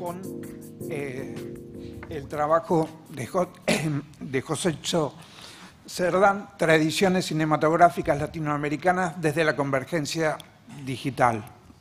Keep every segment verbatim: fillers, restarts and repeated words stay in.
con eh, el trabajo de, jo de Josécho Cerdán, Tradiciones Cinematográficas Latinoamericanas desde la Convergencia Digital.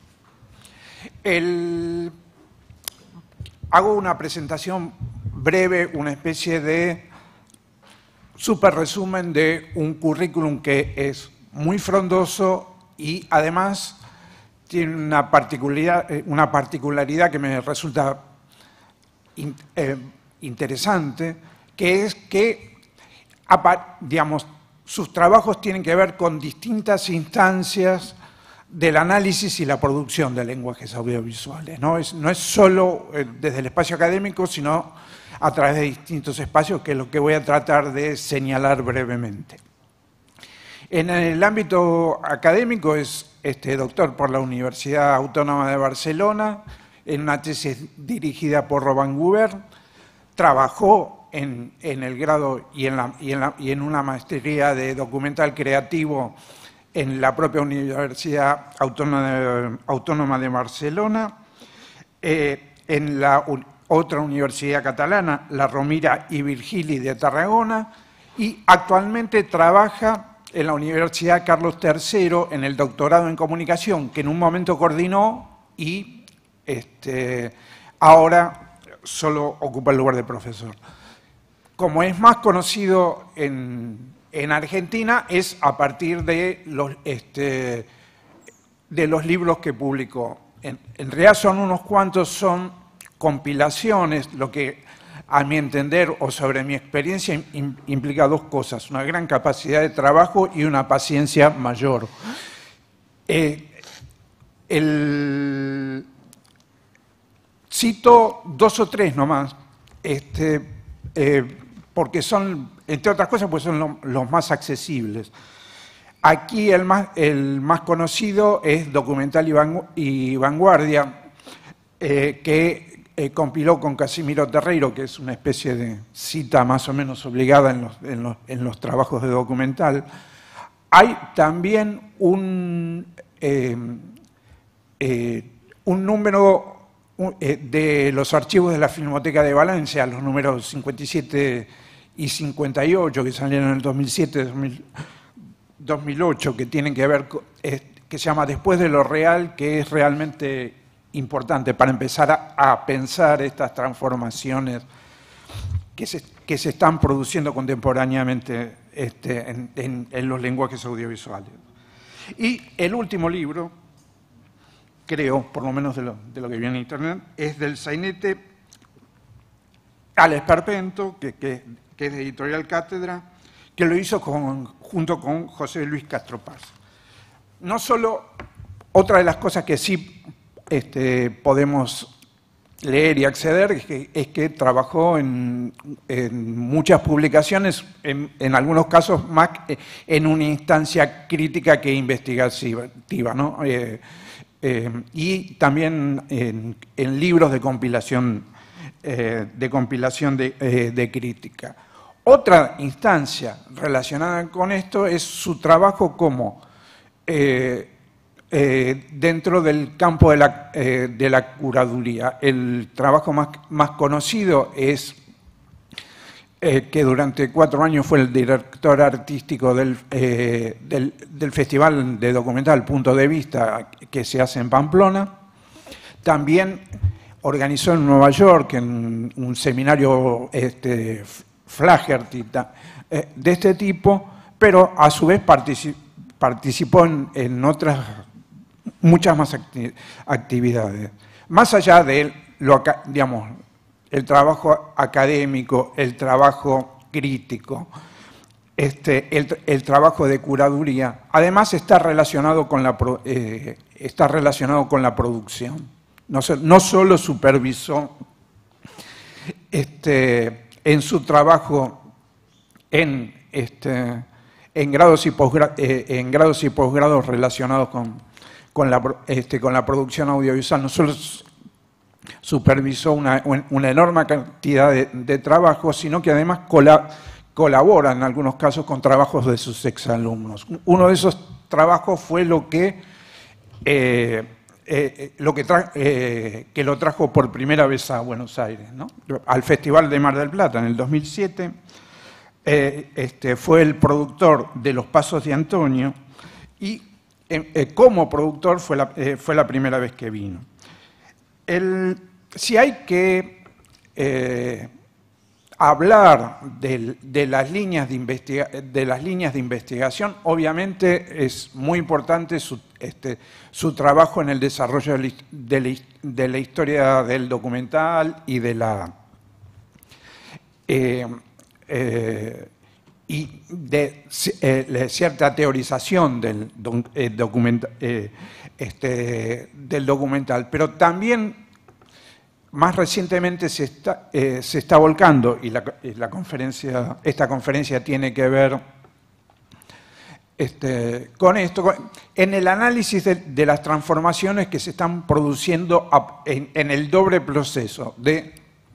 El... Hago una presentación breve, una especie de super resumen de un currículum que es muy frondoso y además tiene una particularidad, una particularidad que me resulta in, eh, interesante, que es que, digamos, sus trabajos tienen que ver con distintas instancias del análisis y la producción de lenguajes audiovisuales. No es, no es solo eh, desde el espacio académico, sino a través de distintos espacios, que es lo que voy a tratar de señalar brevemente. En el ámbito académico es este, doctor por la Universidad Autónoma de Barcelona, en una tesis dirigida por Robin Guber, trabajó en, en el grado y en, la, y, en la, y en una maestría de documental creativo en la propia Universidad Autónoma de, Autónoma de Barcelona, eh, en la otra universidad catalana, la Rovira i Virgili de Tarragona, y actualmente trabaja en la Universidad Carlos tercero en el doctorado en comunicación, que en un momento coordinó y este, ahora solo ocupa el lugar de profesor. Como es más conocido en, en Argentina, es a partir de los, este, de los libros que publicó. En, en realidad son unos cuantos, son compilaciones, lo que a mi entender o sobre mi experiencia implica dos cosas: una gran capacidad de trabajo y una paciencia mayor. Eh, el, cito dos o tres nomás, este, eh, porque son, entre otras cosas, pues son lo, los más accesibles. Aquí el más, el más conocido es Documental y, Vangu y Vanguardia, eh, que Eh, compiló con Casimiro Terreiro, que es una especie de cita más o menos obligada en los, en los, en los trabajos de documental. Hay también un, eh, eh, un número eh, de los archivos de la Filmoteca de Valencia, los números cincuenta y siete y cincuenta y ocho, que salieron en el dos mil siete, dos mil ocho, que tienen que ver, con, eh, que se llama Después de lo Real, que es realmente importante para empezar a, a pensar estas transformaciones que se, que se están produciendo contemporáneamente este, en, en, en los lenguajes audiovisuales. Y el último libro, creo, por lo menos de lo, de lo que viene en Internet, es del sainete Alex Perpento, que, que, que es de Editorial Cátedra, que lo hizo con, junto con José Luis Castro Paz. No solo, otra de las cosas que sí Este, podemos leer y acceder, es que, es que trabajó en, en muchas publicaciones, en, en algunos casos más en una instancia crítica que investigativa, ¿no? Eh, eh, y también en, en libros de compilación, eh, de, compilación de, eh, de crítica. Otra instancia relacionada con esto es su trabajo como eh, Eh, dentro del campo de la, eh, de la curaduría. El trabajo más, más conocido es eh, que durante cuatro años fue el director artístico del, eh, del, del Festival de Documental Punto de Vista, que se hace en Pamplona. También organizó en Nueva York en un seminario este, Flaherty eh, de este tipo, pero a su vez participó, participó en, en otras muchas más acti actividades. Más allá de lo, digamos, el trabajo académico, el trabajo crítico, este, el, el trabajo de curaduría, además está relacionado con la, eh, está relacionado con la producción. No, no solo supervisó este, en su trabajo en, este, en grados y posgrados, eh, en grados y posgrados relacionados con Con la, este, con la producción audiovisual, no solo supervisó una, una enorme cantidad de, de trabajos, sino que además colab, colabora en algunos casos con trabajos de sus exalumnos. Uno de esos trabajos fue lo que eh, eh, lo que, tra eh, que lo trajo por primera vez a Buenos Aires, ¿no? Al Festival de Mar del Plata en el dos mil siete. Eh, este, fue el productor de Los Pasos de Antonio y eh, eh, como productor fue la, eh, fue la primera vez que vino. El, si hay que eh, hablar de, de, las líneas de, investiga de las líneas de investigación, obviamente es muy importante su, este, su trabajo en el desarrollo de la, de, la, de la historia del documental y de la... Eh, Eh, y de eh, cierta teorización del, eh, documenta, eh, este, del documental, pero también más recientemente se está, eh, se está volcando, y la, la conferencia, esta conferencia tiene que ver este, con esto, con, en el análisis de, de las transformaciones que se están produciendo a, en, en el doble proceso de...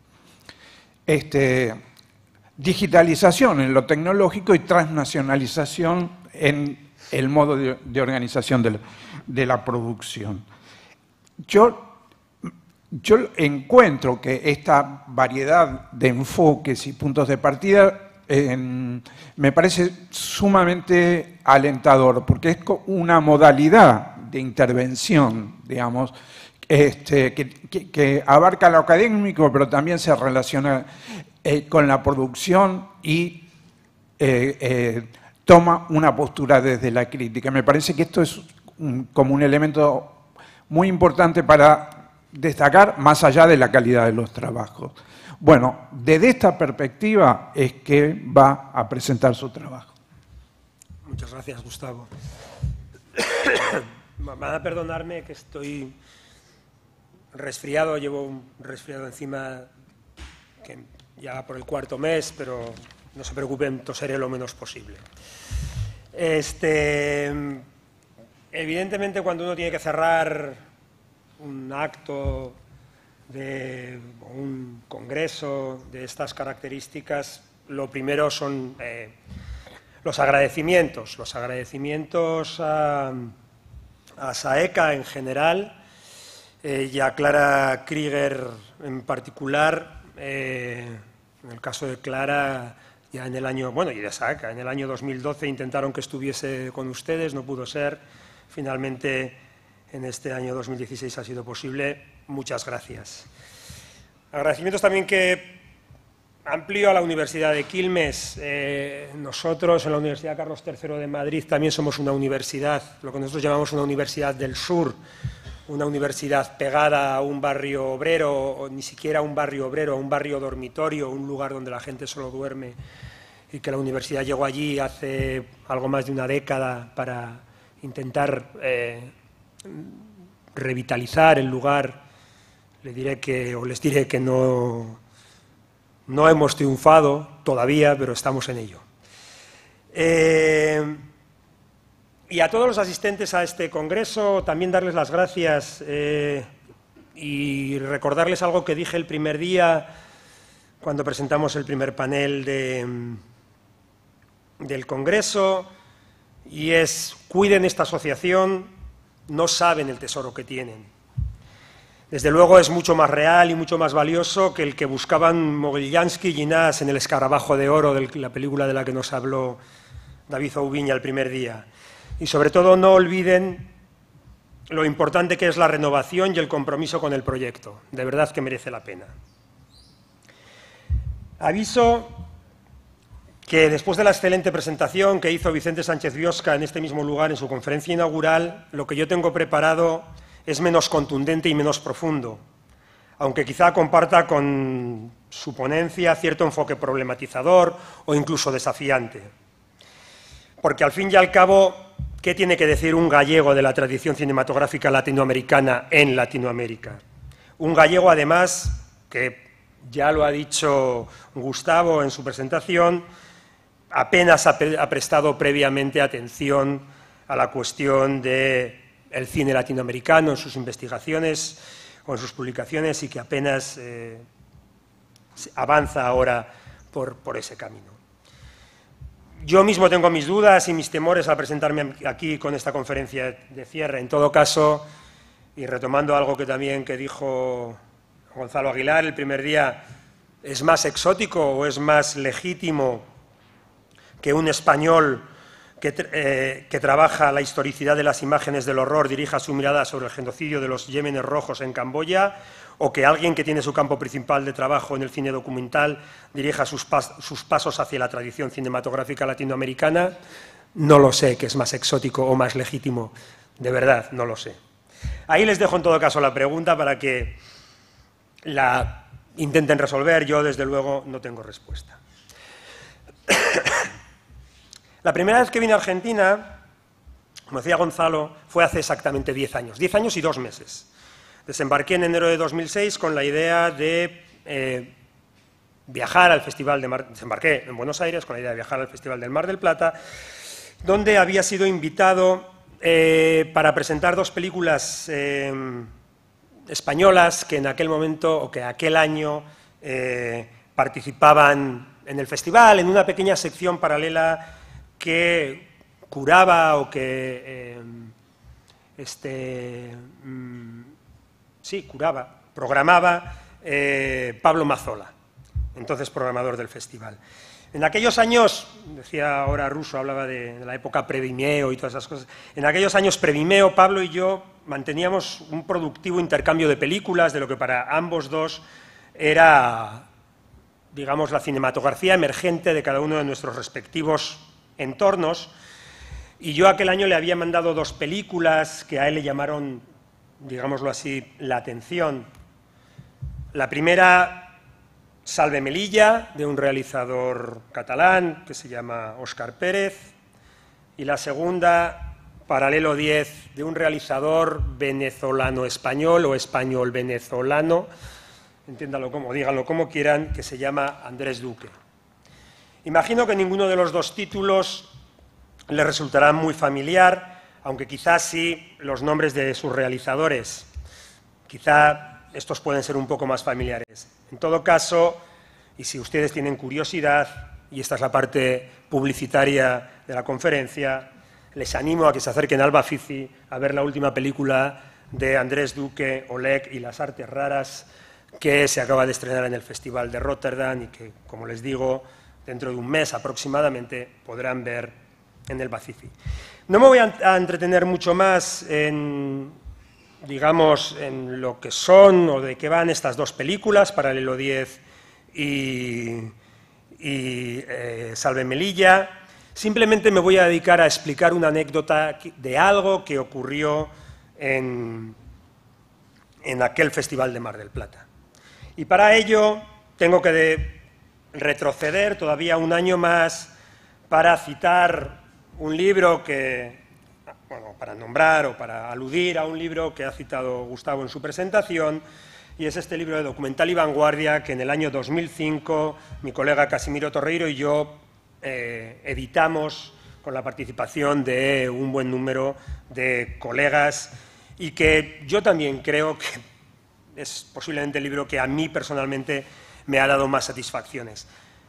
Este, digitalización en lo tecnológico y transnacionalización en el modo de, de organización de la, de la producción. Yo, yo encuentro que esta variedad de enfoques y puntos de partida eh, me parece sumamente alentador, porque es una modalidad de intervención, digamos, este, que, que, que abarca lo académico, pero también se relaciona Eh, con la producción y eh, eh, toma una postura desde la crítica. Me parece que esto es un, como un elemento muy importante para destacar más allá de la calidad de los trabajos. Bueno, desde esta perspectiva es que va a presentar su trabajo. Muchas gracias, Gustavo. Van a perdonarme que estoy resfriado, llevo un resfriado encima que ya va por el cuarto mes, pero no se preocupen, tosaré lo menos posible. Este, evidentemente, cuando uno tiene que cerrar un acto de un congreso de estas características, lo primero son eh, los agradecimientos, los agradecimientos a, a SAECA en general eh, y a Clara Krieger en particular. Eh, en el caso de Clara, ya en el año, bueno, y de SAECA, en el año dos mil doce intentaron que estuviese con ustedes, no pudo ser. Finalmente, en este año dos mil dieciséis ha sido posible. Muchas gracias. Agradecimientos también que amplío a la Universidad de Quilmes. Eh, nosotros en la Universidad Carlos tercero de Madrid también somos una universidad, lo que nosotros llamamos una universidad del sur, una universidad pegada a un barrio obrero, o ni siquiera un barrio obrero, a un barrio dormitorio, un lugar donde la gente solo duerme, y que la universidad llegó allí hace algo más de una década para intentar eh, revitalizar el lugar. Le diré que, o les diré que no, no hemos triunfado todavía, pero estamos en ello. Eh, Y a todos los asistentes a este congreso, también darles las gracias eh, y recordarles algo que dije el primer día cuando presentamos el primer panel de, del congreso, y es: cuiden esta asociación, no saben el tesoro que tienen. Desde luego es mucho más real y mucho más valioso que el que buscaban Mogillansky y Ginás en El escarabajo de oro, de la película de la que nos habló David Oubiña el primer día. Y sobre todo no olviden lo importante que es la renovación y el compromiso con el proyecto. De verdad que merece la pena. Aviso que después de la excelente presentación que hizo Vicente Sánchez Biosca en este mismo lugar en su conferencia inaugural, lo que yo tengo preparado es menos contundente y menos profundo, aunque quizá comparta con su ponencia cierto enfoque problematizador o incluso desafiante. Porque al fin y al cabo, ¿qué tiene que decir un gallego de la tradición cinematográfica latinoamericana en Latinoamérica? Un gallego, además, que ya lo ha dicho Gustavo en su presentación, apenas ha prestado previamente atención a la cuestión del cine latinoamericano en sus investigaciones o en sus publicaciones, y que apenas eh, avanza ahora por, por ese camino. Yo mismo tengo mis dudas y mis temores al presentarme aquí con esta conferencia de cierre. En todo caso, y retomando algo que también que dijo Gonzalo Aguilar el primer día, ¿es más exótico o es más legítimo que un español que, eh, que trabaja la historicidad de las imágenes del horror dirija su mirada sobre el genocidio de los Yémenes rojos en Camboya, o que alguien que tiene su campo principal de trabajo en el cine documental dirija sus, pas sus pasos hacia la tradición cinematográfica latinoamericana? No lo sé, que es más exótico o más legítimo, de verdad, no lo sé. Ahí les dejo en todo caso la pregunta para que la intenten resolver. Yo, desde luego, no tengo respuesta. La primera vez que vine a Argentina, como decía Gonzalo, fue hace exactamente diez años, diez años y dos meses. Desembarqué en enero de dos mil seis con la idea de eh, viajar al Festival de Mar... Desembarqué en Buenos Aires con la idea de viajar al Festival del Mar del Plata, donde había sido invitado eh, para presentar dos películas eh, españolas que en aquel momento, o que aquel año, eh, participaban en el festival, en una pequeña sección paralela que curaba o que eh, este, mm, sí, curaba, programaba eh, Pablo Mazzola, entonces programador del festival. En aquellos años, decía ahora Russo, hablaba de, de la época pre-Vimeo y todas esas cosas, en aquellos años pre-Vimeo, Pablo y yo manteníamos un productivo intercambio de películas, de lo que para ambos dos era, digamos, la cinematografía emergente de cada uno de nuestros respectivos entornos, y yo aquel año le había mandado dos películas que a él le llamaron, digámoslo así, la atención. La primera, Salve Melilla, de un realizador catalán que se llama Óscar Pérez, y la segunda, Paralelo diez, de un realizador venezolano-español o español-venezolano, entiéndalo como, díganlo como quieran, que se llama Andrés Duque. Imagino que ninguno de los dos títulos les resultará muy familiar, aunque quizás sí los nombres de sus realizadores. Quizá estos pueden ser un poco más familiares. En todo caso, y si ustedes tienen curiosidad, y esta es la parte publicitaria de la conferencia, les animo a que se acerquen al Bafisi a ver la última película de Andrés Duque, Oleg y las artes raras, que se acaba de estrenar en el Festival de Rotterdam y que, como les digo, dentro de un mes aproximadamente podrán ver en el Bafisi. No me voy a entretener mucho más en, digamos, en lo que son o de qué van estas dos películas, Paralelo diez y, y eh, Salve Melilla. Simplemente me voy a dedicar a explicar una anécdota de algo que ocurrió en, en aquel Festival de Mar del Plata. Y para ello tengo que de, retroceder todavía un año más para citar un libro que, bueno, para nombrar o para aludir a un libro que ha citado Gustavo en su presentación, y es este libro de Documental y Vanguardia que en el año dos mil cinco mi colega Casimiro Torreiro y yo eh, editamos con la participación de un buen número de colegas, y que yo también creo que es posiblemente el libro que a mí personalmente me ha dado más satisfacciones.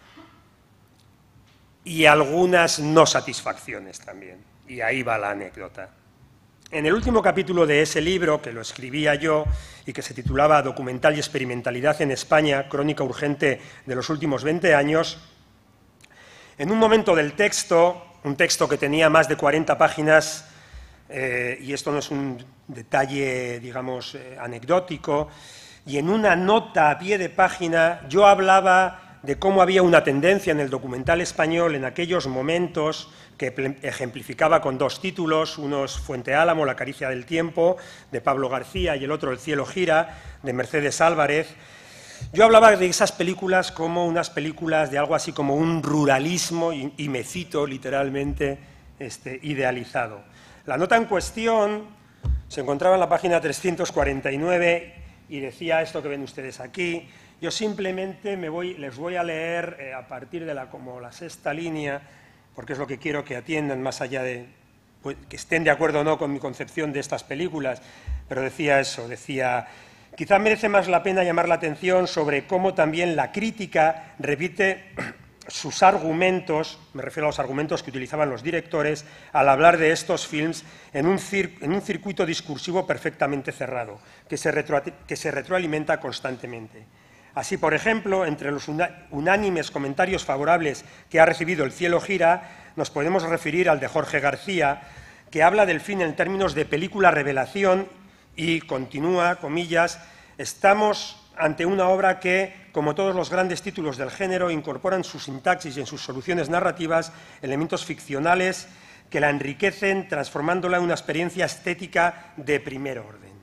Y algunas no satisfacciones también. Y ahí va la anécdota. En el último capítulo de ese libro, que lo escribía yo y que se titulaba Documental y experimentalidad en España, crónica urgente de los últimos veinte años, en un momento del texto, un texto que tenía más de cuarenta páginas, eh, y esto no es un detalle, digamos, eh, anecdótico, y en una nota a pie de página yo hablaba de cómo había una tendencia en el documental español en aquellos momentos, que ejemplificaba con dos títulos, uno es Fuente Álamo, La caricia del tiempo, de Pablo García, y el otro El cielo gira, de Mercedes Álvarez. Yo hablaba de esas películas como unas películas de algo así como un ruralismo, y, y me cito literalmente, este, idealizado. La nota en cuestión se encontraba en la página trescientos cuarenta y nueve y decía esto que ven ustedes aquí. Yo simplemente me voy, les voy a leer eh, a partir de la, como la sexta línea, porque es lo que quiero que atiendan, más allá de pues, que estén de acuerdo o no con mi concepción de estas películas, pero decía eso, decía: quizá merece más la pena llamar la atención sobre cómo también la crítica repite sus argumentos, me refiero a los argumentos que utilizaban los directores, al hablar de estos films en un, cir en un circuito discursivo perfectamente cerrado, que se, retro que se retroalimenta constantemente. Así, por ejemplo, entre los unánimes comentarios favorables que ha recibido El cielo gira, nos podemos referir al de Jorge García, que habla del film en términos de película revelación y continúa, comillas, estamos ante una obra que, como todos los grandes títulos del género, incorpora en su sintaxis y en sus soluciones narrativas elementos ficcionales que la enriquecen, transformándola en una experiencia estética de primer orden.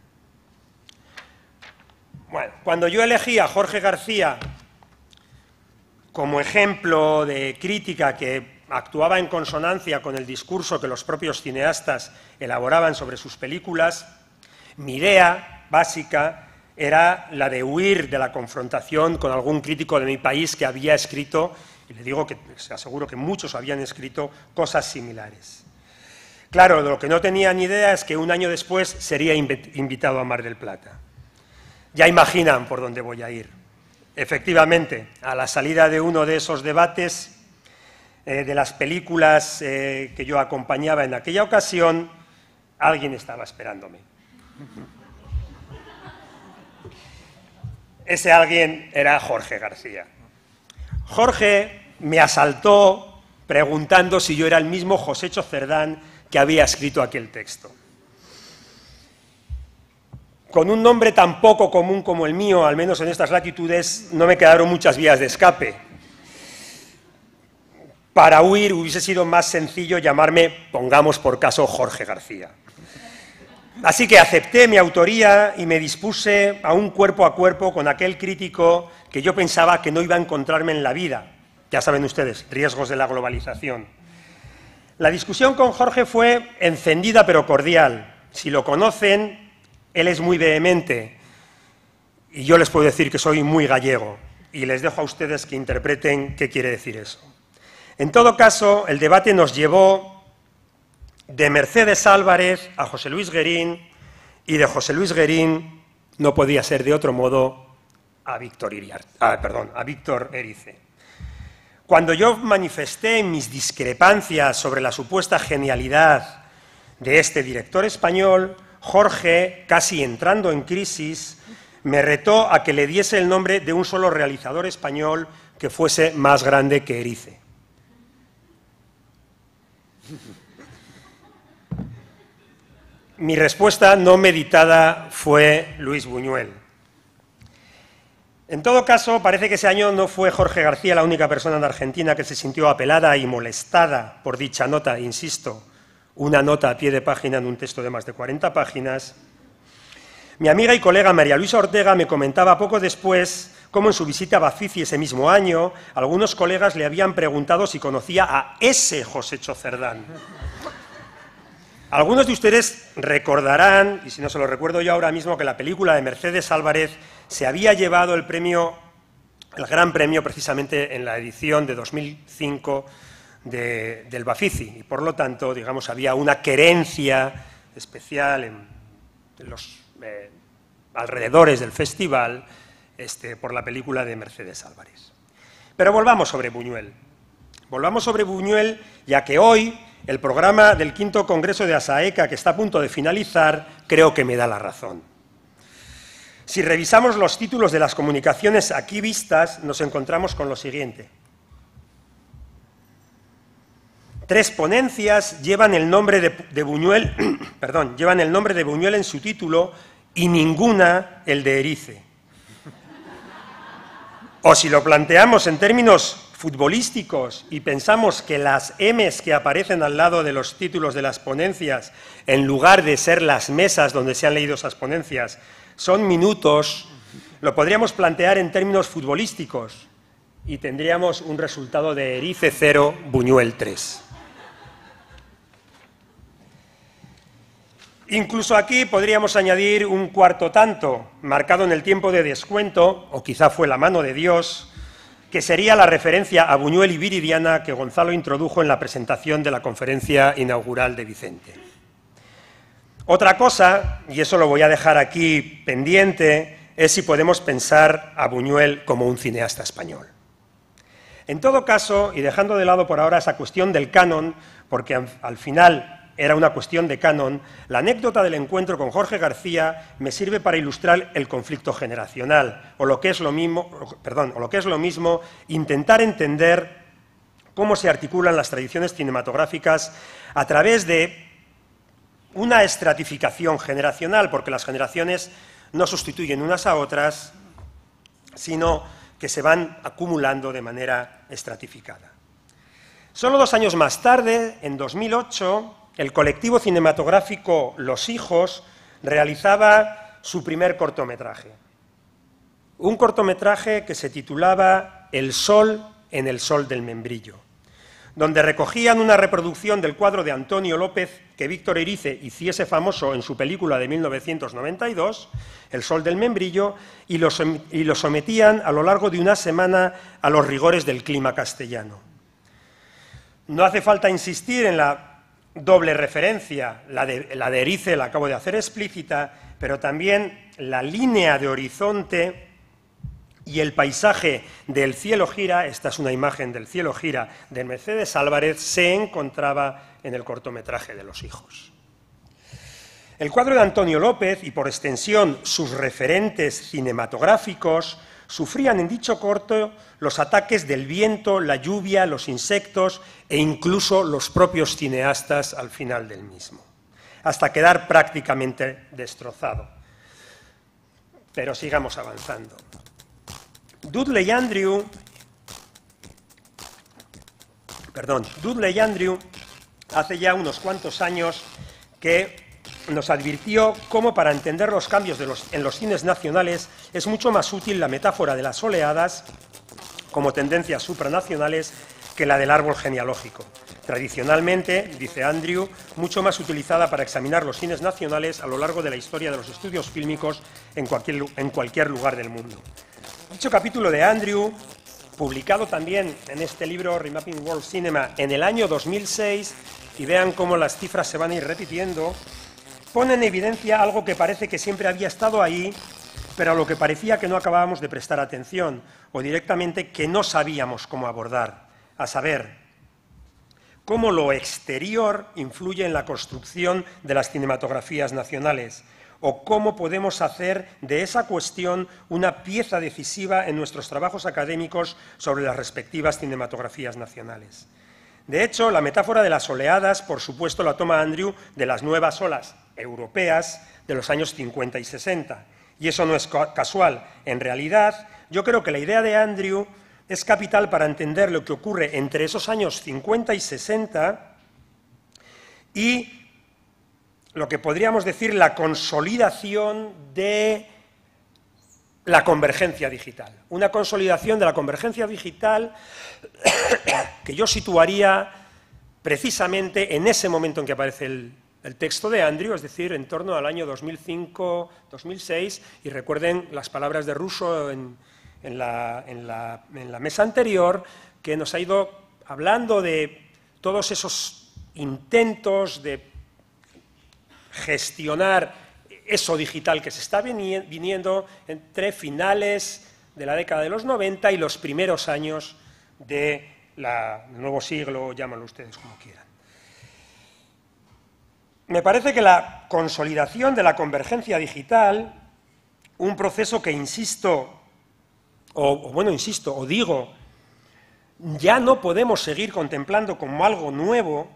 Bueno, cuando yo elegí a Jorge García como ejemplo de crítica que actuaba en consonancia con el discurso que los propios cineastas elaboraban sobre sus películas, mi idea básica era la de huir de la confrontación con algún crítico de mi país que había escrito, y le digo que se aseguro que muchos habían escrito cosas similares. Claro, de lo que no tenía ni idea es que un año después sería invitado a Mar del Plata. Ya imaginan por dónde voy a ir. Efectivamente, a la salida de uno de esos debates, eh, de las películas eh, que yo acompañaba en aquella ocasión, alguien estaba esperándome. Ese alguien era Jorge García. Jorge me asaltó preguntando si yo era el mismo Josécho Cerdán que había escrito aquel texto. Con un nombre tan poco común como el mío, al menos en estas latitudes, no me quedaron muchas vías de escape. Para huir hubiese sido más sencillo llamarme, pongamos por caso, Jorge García. Así que acepté mi autoría y me dispuse a un cuerpo a cuerpo con aquel crítico que yo pensaba que no iba a encontrarme en la vida. Ya saben ustedes, riesgos de la globalización. La discusión con Jorge fue encendida pero cordial. Si lo conocen, él es muy vehemente y yo les puedo decir que soy muy gallego y les dejo a ustedes que interpreten qué quiere decir eso. En todo caso, el debate nos llevó de Mercedes Álvarez a José Luis Guerín, y de José Luis Guerín, no podía ser de otro modo, a Víctor Iriarte, ah, perdón, a Víctor Erice. Cuando yo manifesté mis discrepancias sobre la supuesta genialidad de este director español, Jorge, casi entrando en crisis, me retó a que le diese el nombre de un solo realizador español que fuese más grande que Erice. Mi respuesta no meditada fue Luis Buñuel. En todo caso, parece que ese año no fue Jorge García la única persona en Argentina que se sintió apelada y molestada por dicha nota, insisto, una nota a pie de página en un texto de más de cuarenta páginas. Mi amiga y colega María Luisa Ortega me comentaba poco después cómo en su visita a Bafisi ese mismo año, algunos colegas le habían preguntado si conocía a ese Josécho Cerdán. Algunos de ustedes recordarán, y si no se lo recuerdo yo ahora mismo, que la película de Mercedes Álvarez se había llevado el premio, el gran premio precisamente en la edición de dos mil cinco de, del Bafisi, y por lo tanto, digamos, había una querencia especial en, en los eh, alrededores del festival este, por la película de Mercedes Álvarez. Pero volvamos sobre Buñuel. Volvamos sobre Buñuel, ya que hoy el programa del quinto Congreso de ASAECA, que está a punto de finalizar, creo que me da la razón. Si revisamos los títulos de las comunicaciones aquí vistas, nos encontramos con lo siguiente. Tres ponencias llevan el nombre de, de Buñuel, perdón, llevan el nombre de Buñuel en su título y ninguna el de Erice. O si lo planteamos en términos futbolísticos y pensamos que las emes que aparecen al lado de los títulos de las ponencias, en lugar de ser las mesas donde se han leído esas ponencias, son minutos, lo podríamos plantear en términos futbolísticos y tendríamos un resultado de Erice cero, Buñuel tres. Incluso aquí podríamos añadir un cuarto tanto, marcado en el tiempo de descuento, o quizá fue la mano de Dios, que sería la referencia a Buñuel y Viridiana que Gonzalo introdujo en la presentación de la conferencia inaugural de Vicente. Otra cosa, y eso lo voy a dejar aquí pendiente, es si podemos pensar a Buñuel como un cineasta español. En todo caso, y dejando de lado por ahora esa cuestión del canon, porque al final era una cuestión de canon, la anécdota del encuentro con Jorge García me sirve para ilustrar el conflicto generacional, o lo que es lo mismo, perdón, o lo que es lo mismo, intentar entender cómo se articulan las tradiciones cinematográficas a través de una estratificación generacional, porque las generaciones no sustituyen unas a otras, sino que se van acumulando de manera estratificada. Solo dos años más tarde, en dos mil ocho, el colectivo cinematográfico Los Hijos realizaba su primer cortometraje. Un cortometraje que se titulaba El sol en el sol del membrillo, donde recogían una reproducción del cuadro de Antonio López que Víctor Erice hiciese famoso en su película de mil novecientos noventa y dos, El sol del membrillo, y lo, y lo sometían a lo largo de una semana a los rigores del clima castellano. No hace falta insistir en la doble referencia, la de, la de Erice la acabo de hacer explícita, pero también la línea de horizonte y el paisaje del cielo gira, esta es una imagen del cielo gira de Mercedes Álvarez, se encontraba en el cortometraje de Los Hijos. El cuadro de Antonio López, y por extensión sus referentes cinematográficos, sufrían en dicho corto los ataques del viento, la lluvia, los insectos e incluso los propios cineastas al final del mismo, hasta quedar prácticamente destrozado. Pero sigamos avanzando. Dudley Andrew, perdón, Dudley Andrew hace ya unos cuantos años que nos advirtió cómo para entender los cambios de los, en los cines nacionales es mucho más útil la metáfora de las oleadas como tendencias supranacionales que la del árbol genealógico. Tradicionalmente, dice Andrew, mucho más utilizada para examinar los cines nacionales a lo largo de la historia de los estudios fílmicos en cualquier, en cualquier lugar del mundo. Dicho capítulo de Andrew, publicado también en este libro Remapping World Cinema en el año dos mil seis, y vean cómo las cifras se van a ir repitiendo, pone en evidencia algo que parece que siempre había estado ahí, pero a lo que parecía que no acabábamos de prestar atención, o directamente que no sabíamos cómo abordar, a saber, cómo lo exterior influye en la construcción de las cinematografías nacionales, o cómo podemos hacer de esa cuestión una pieza decisiva en nuestros trabajos académicos sobre las respectivas cinematografías nacionales. De hecho, la metáfora de las oleadas, por supuesto, la toma Andrew de las nuevas olas europeas de los años cincuenta y sesenta. Y eso no es casual. En realidad, yo creo que la idea de Andrew es capital para entender lo que ocurre entre esos años cincuenta y sesenta y lo que podríamos decir la consolidación de la convergencia digital. Una consolidación de la convergencia digital que yo situaría precisamente en ese momento en que aparece el, el texto de Andrew, es decir, en torno al año dos mil cinco dos mil seis, y recuerden las palabras de Russo en, en, la, en, la, en la mesa anterior, que nos ha ido hablando de todos esos intentos de gestionar eso digital que se está viniendo entre finales de la década de los noventa y los primeros años del nuevo siglo, llámalo ustedes como quieran. Me parece que la consolidación de la convergencia digital, un proceso que insisto, o, o bueno, insisto, o digo, ya no podemos seguir contemplando como algo nuevo,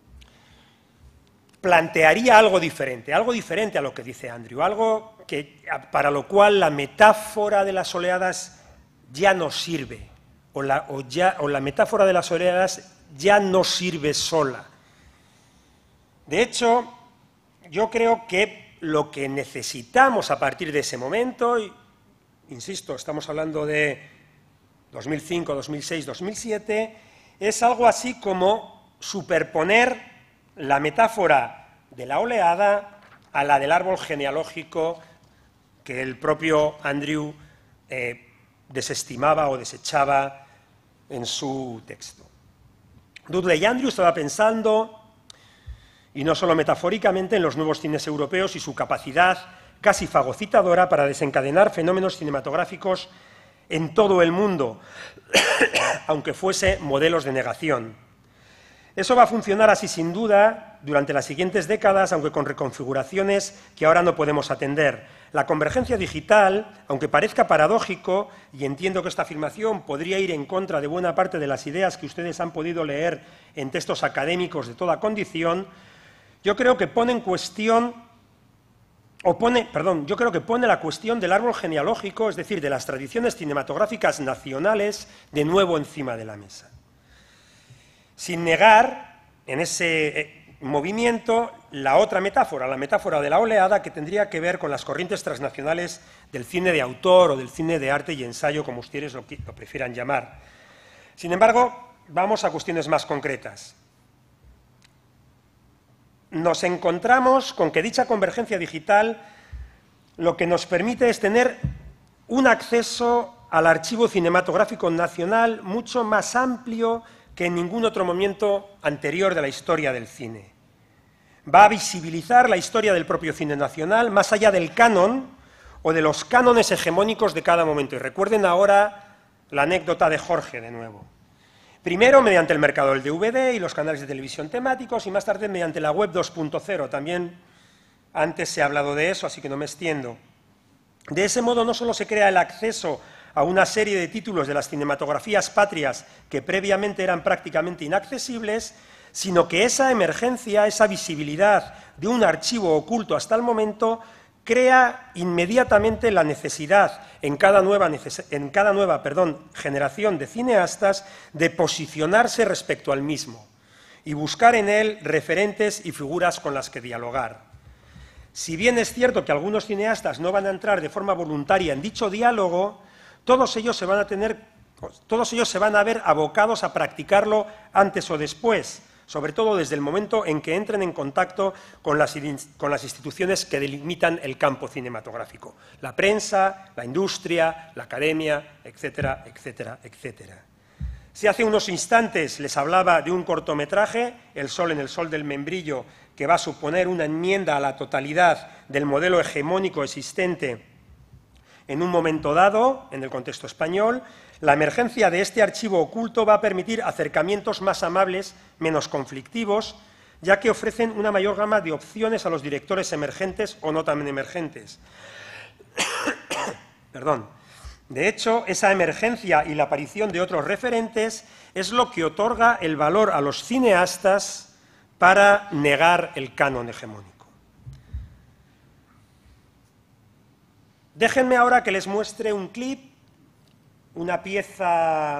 plantearía algo diferente, algo diferente a lo que dice Andrew, algo que, para lo cual la metáfora de las oleadas ya no sirve, o la, o ya, o la metáfora de las oleadas ya no sirve sola. De hecho, yo creo que lo que necesitamos a partir de ese momento, y, insisto, estamos hablando de dos mil cinco, dos mil seis, dos mil siete, es algo así como superponer la metáfora de la oleada a la del árbol genealógico que el propio Andrew eh, desestimaba o desechaba en su texto. Dudley Andrew estaba pensando, y no solo metafóricamente, en los nuevos cines europeos y su capacidad casi fagocitadora para desencadenar fenómenos cinematográficos en todo el mundo, aunque fuese modelos de negación. Eso va a funcionar así sin duda durante las siguientes décadas, aunque con reconfiguraciones que ahora no podemos atender. La convergencia digital, aunque parezca paradójico, y entiendo que esta afirmación podría ir en contra de buena parte de las ideas que ustedes han podido leer en textos académicos de toda condición, yo creo que pone en cuestión, o pone, perdón, yo creo que pone la cuestión del árbol genealógico, es decir, de las tradiciones cinematográficas nacionales, de nuevo encima de la mesa. Sin negar, en ese movimiento, la otra metáfora, la metáfora de la oleada, que tendría que ver con las corrientes transnacionales del cine de autor o del cine de arte y ensayo, como ustedes lo, lo prefieran llamar. Sin embargo, vamos a cuestiones más concretas. Nos encontramos con que dicha convergencia digital lo que nos permite es tener un acceso al archivo cinematográfico nacional mucho más amplio que en ningún otro momento anterior de la historia del cine. Va a visibilizar la historia del propio cine nacional más allá del canon o de los cánones hegemónicos de cada momento. Y recuerden ahora la anécdota de Jorge de nuevo. Primero mediante el mercado del D V D y los canales de televisión temáticos y más tarde mediante la web dos punto cero. También antes se ha hablado de eso, así que no me extiendo. De ese modo no solo se crea el acceso a una serie de títulos de las cinematografías patrias que previamente eran prácticamente inaccesibles, sino que esa emergencia, esa visibilidad de un archivo oculto hasta el momento, crea inmediatamente la necesidad en cada nueva, en cada nueva perdón, generación de cineastas de posicionarse respecto al mismo y buscar en él referentes y figuras con las que dialogar. Si bien es cierto que algunos cineastas no van a entrar de forma voluntaria en dicho diálogo, todos ellos se van a tener, todos ellos se van a ver abocados a practicarlo antes o después, sobre todo desde el momento en que entren en contacto con las, con las instituciones que delimitan el campo cinematográfico, la prensa, la industria, la academia, etcétera, etcétera, etcétera. Si hace unos instantes les hablaba de un cortometraje, El sol en el sol del membrillo, que va a suponer una enmienda a la totalidad del modelo hegemónico existente en un momento dado, en el contexto español, la emergencia de este archivo oculto va a permitir acercamientos más amables, menos conflictivos, ya que ofrecen una mayor gama de opciones a los directores emergentes o no tan emergentes. Perdón. De hecho, esa emergencia y la aparición de otros referentes es lo que otorga el valor a los cineastas para negar el canon hegemónico. Déjenme ahora que les muestre un clip, una pieza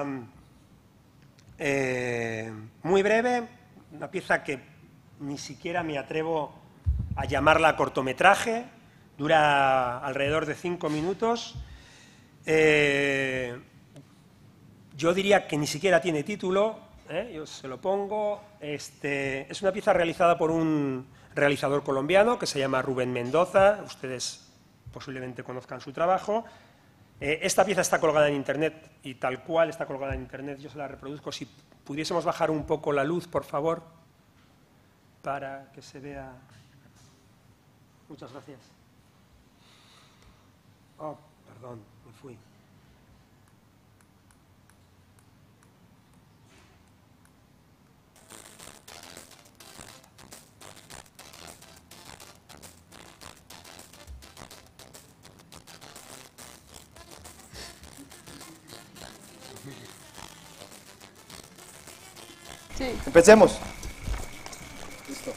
eh, muy breve, una pieza que ni siquiera me atrevo a llamarla cortometraje, dura alrededor de cinco minutos. Eh, yo diría que ni siquiera tiene título, ¿eh? Yo se lo pongo. Este, es una pieza realizada por un realizador colombiano que se llama Rubén Mendoza. Ustedes posiblemente conozcan su trabajo. Eh, esta pieza está colgada en Internet y tal cual está colgada en Internet, yo se la reproduzco. Si pudiésemos bajar un poco la luz, por favor, para que se vea. Muchas gracias. Oh, perdón, me fui. Sí. Empecemos. Listo.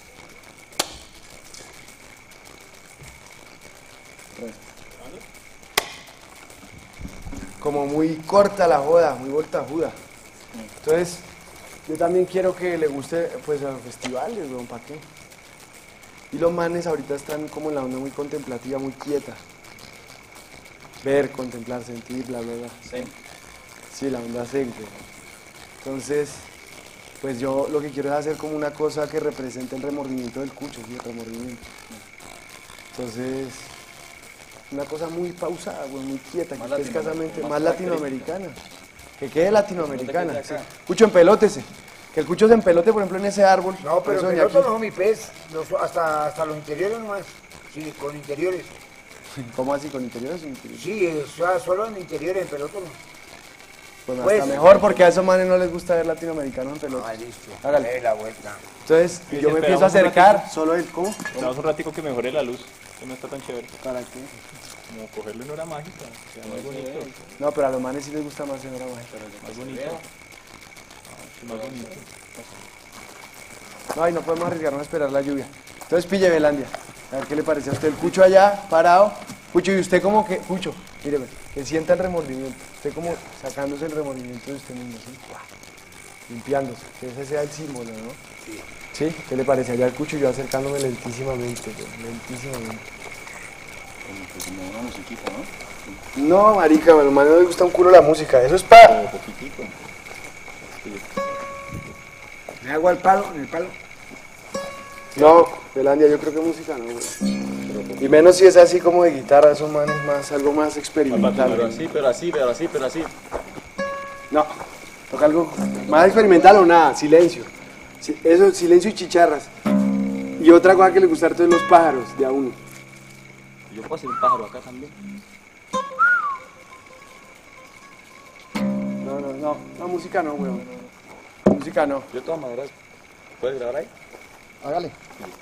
Como muy corta la joda, muy voltajuda. Entonces, yo también quiero que le guste pues a los festivales, weón, ¿para qué? Y los manes ahorita están como en la onda muy contemplativa, muy quieta. Ver, contemplar, sentir, bla, bla, bla. Sí. Sí, la onda zen, weón. Entonces, pues yo lo que quiero es hacer como una cosa que represente el remordimiento del cucho, ¿sí? El remordimiento. Entonces, una cosa muy pausada, güey, muy quieta, más que escasamente, más, más latinoamericana. Que quede latinoamericana. No sí. Cucho, empelótese. Que el cucho se empelote, por ejemplo, en ese árbol. No, pero peloto no, mi pez. Los, hasta, hasta los interiores nomás. Sí, con interiores. ¿Cómo así? ¿Con interiores o sin interiores? Sí, eso, solo en interiores, en pelota no. Pues, Pues, hasta mejor, porque a esos manes no les gusta ver latinoamericanos en pelota. Ah, listo. Hágale. Dale la vuelta. Entonces, Sí, yo sí, me empiezo a esperamos un acercar, ratito. solo él, ¿cómo? Esperamos un ratico que mejore la luz, que no está tan chévere. ¿Para qué? Como cogerlo en hora mágica, queda muy bonito. No, pero a los manes sí les gusta más en hora mágica. Más bonito. Ah, más bonito. No, y no podemos arriesgarnos a esperar la lluvia. Entonces, pille Belandia. A ver qué le parece a usted. El Cucho allá, parado. Cucho, y usted como que... Cucho, míreme, que sienta el remordimiento. Usted como sacándose el remordimiento de usted mismo, ¿sí? Limpiándose. Que ese sea el símbolo, ¿no? Sí. ¿Sí? ¿Qué le parece? Allá el Cucho y yo acercándome lentísimamente, güey, lentísimamente. Como una musiquita, ¿no? No, marica, a los manes no les gusta un culo la música. Eso es para... Como poquitico. ¿Me hago al palo, en el palo? No, Belandia, yo creo que música no, güey. Y menos si es así como de guitarra, esos manes más, algo más experimental. Pero así, pero así, pero así, pero así. No, toca algo más experimental o nada, silencio. Si- Eso, silencio y chicharras. Y otra cosa que les gusta a todos los pájaros, de a uno. Yo puedo hacer un pájaro acá también. No, no, no, no, música no, weón. Música no. Yo de todas maneras, ¿puedes grabar ahí? Hágale.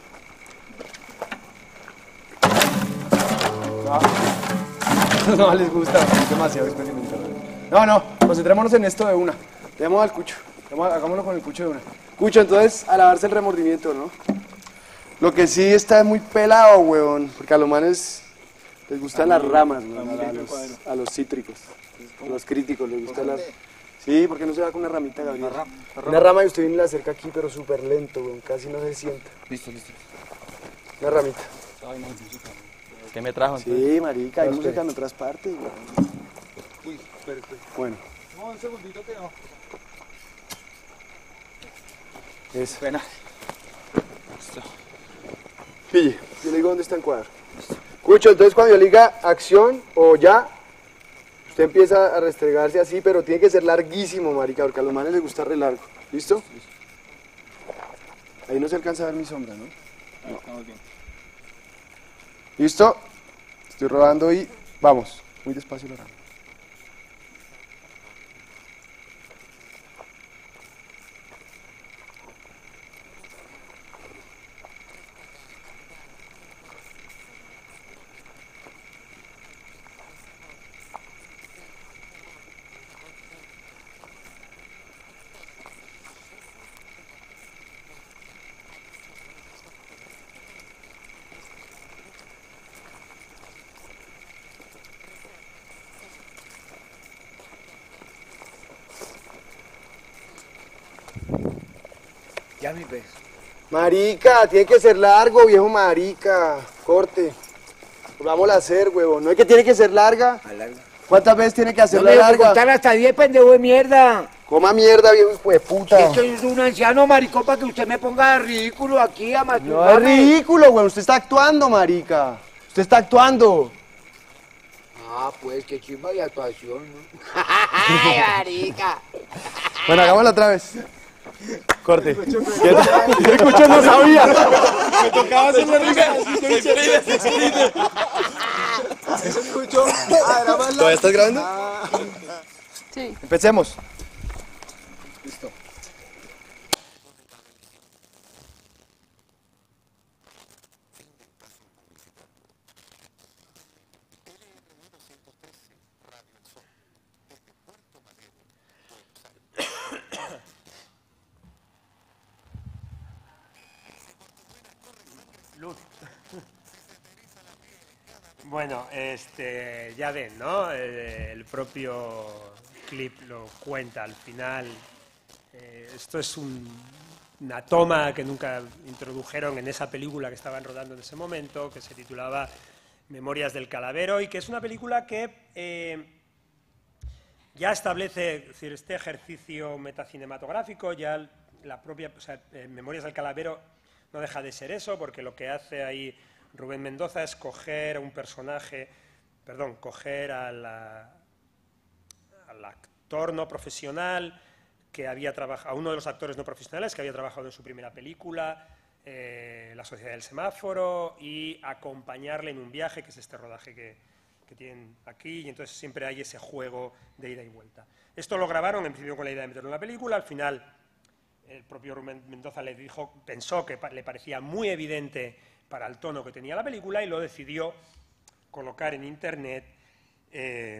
No, no les gusta, es demasiado experimental. No, no, concentrémonos en esto de una. Demos al Cucho, Demos- hagámoslo con el Cucho de una. Cucho, entonces, a lavarse el remordimiento, ¿no? Lo que sí está muy pelado, weón, porque a los manes les gustan las ramas, weón, a, a los, a los cítricos, a los críticos les gustan las... Sí, porque no se va con una ramita, Gabriel. Una rama y usted viene y la acerca aquí, pero súper lento, weón, casi no se sienta. Listo, listo. Una ramita. ¿Qué me trajo entonces? Sí, marica, hay música en otras partes, weón. Uy, espera, espera. Bueno. No, un segundito que no. Eso. Pena. Pille, yo le digo dónde está el cuadro. Cucho, entonces cuando yo le diga acción o ya, usted empieza a restregarse así, pero tiene que ser larguísimo, marica, porque a los manes les gusta re largo. ¿Listo? Ahí no se alcanza a ver mi sombra, ¿no? Ahí estamos bien. ¿Listo? Estoy rodando y vamos. Muy despacio la rama. Ya mi pez. Marica, tiene que ser largo, viejo marica. Corte. Vamos a hacer, huevo. No es que tiene que ser larga. Alarga. ¿Cuántas veces tiene que No hacerla me voy a larga? contar hasta diez, pendejo de mierda. Coma mierda, viejo hijo de puta. Es que soy un anciano maricón para que usted me ponga ridículo aquí a No es masturbarme. ridículo, güey. Usted está actuando, marica. Usted está actuando. Ah, pues qué chimba de actuación, ¿no? ¡Ay, marica! Bueno, hagámoslo otra vez. Corte. ¿Qué escucho? No sabía. Me tocaba hacer la risa. ¿Todavía estás grabando? Sí. Empecemos. Listo. Luz. Bueno, este, ya ven, ¿no? Eh, el propio clip lo cuenta al final. Eh, esto es un- una toma que nunca introdujeron en esa película que estaban rodando en ese momento, que se titulaba Memorias del Calavero, y que es una película que eh, ya establece, es decir, este ejercicio metacinematográfico, ya la propia, o sea, eh, Memorias del Calavero no deja de ser eso, porque lo que hace ahí Rubén Mendoza es coger a un personaje, perdón, coger a la- al actor no profesional que había trabajado, a uno de los actores no profesionales que había trabajado en su primera película, eh, La Sociedad del Semáforo y acompañarle en un viaje, que es este rodaje que, que tienen aquí, y entonces siempre hay ese juego de ida y vuelta. Esto lo grabaron en principio con la idea de meterlo en la película, al final el propio Rubén Mendoza le dijo, pensó que le parecía muy evidente para el tono que tenía la película y lo decidió colocar en internet, eh,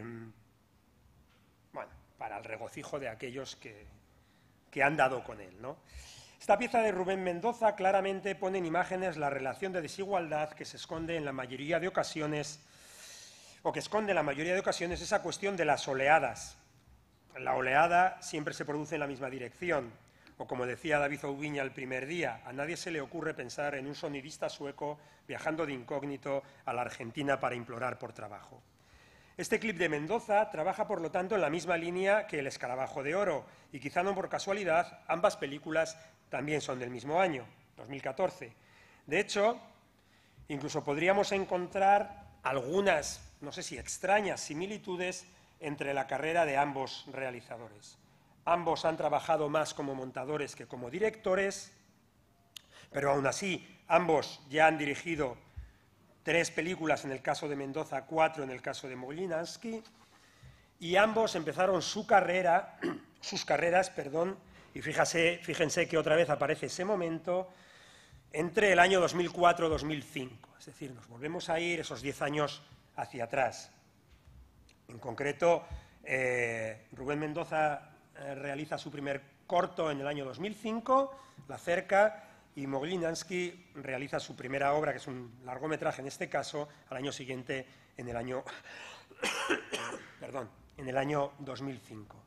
bueno, para el regocijo de aquellos que, que han dado con él, ¿no? Esta pieza de Rubén Mendoza claramente pone en imágenes la relación de desigualdad que se esconde en la mayoría de ocasiones, o que esconde en la mayoría de ocasiones esa cuestión de las oleadas. La oleada siempre se produce en la misma dirección, o como decía David Oubiña el primer día, a nadie se le ocurre pensar en un sonidista sueco viajando de incógnito a la Argentina para implorar por trabajo. Este clip de Mendoza trabaja, por lo tanto, en la misma línea que El Escarabajo de Oro, y quizá no por casualidad, ambas películas también son del mismo año, dos mil catorce. De hecho, incluso podríamos encontrar algunas, no sé si extrañas, similitudes entre la carrera de ambos realizadores. Ambos han trabajado más como montadores que como directores, pero aún así, ambos ya han dirigido tres películas en el caso de Mendoza, cuatro en el caso de Moglinansky, y ambos empezaron su carrera, sus carreras, perdón, y fíjase, fíjense que otra vez aparece ese momento, entre el año dos mil cuatro y dos mil cinco, es decir, nos volvemos a ir esos diez años hacia atrás. En concreto, eh, Rubén Mendoza eh, realiza su primer corto en el año dos mil cinco, La Cerca, y Moglinansky realiza su primera obra, que es un largometraje en este caso, al año siguiente, en el año, perdón, en el año dos mil cinco.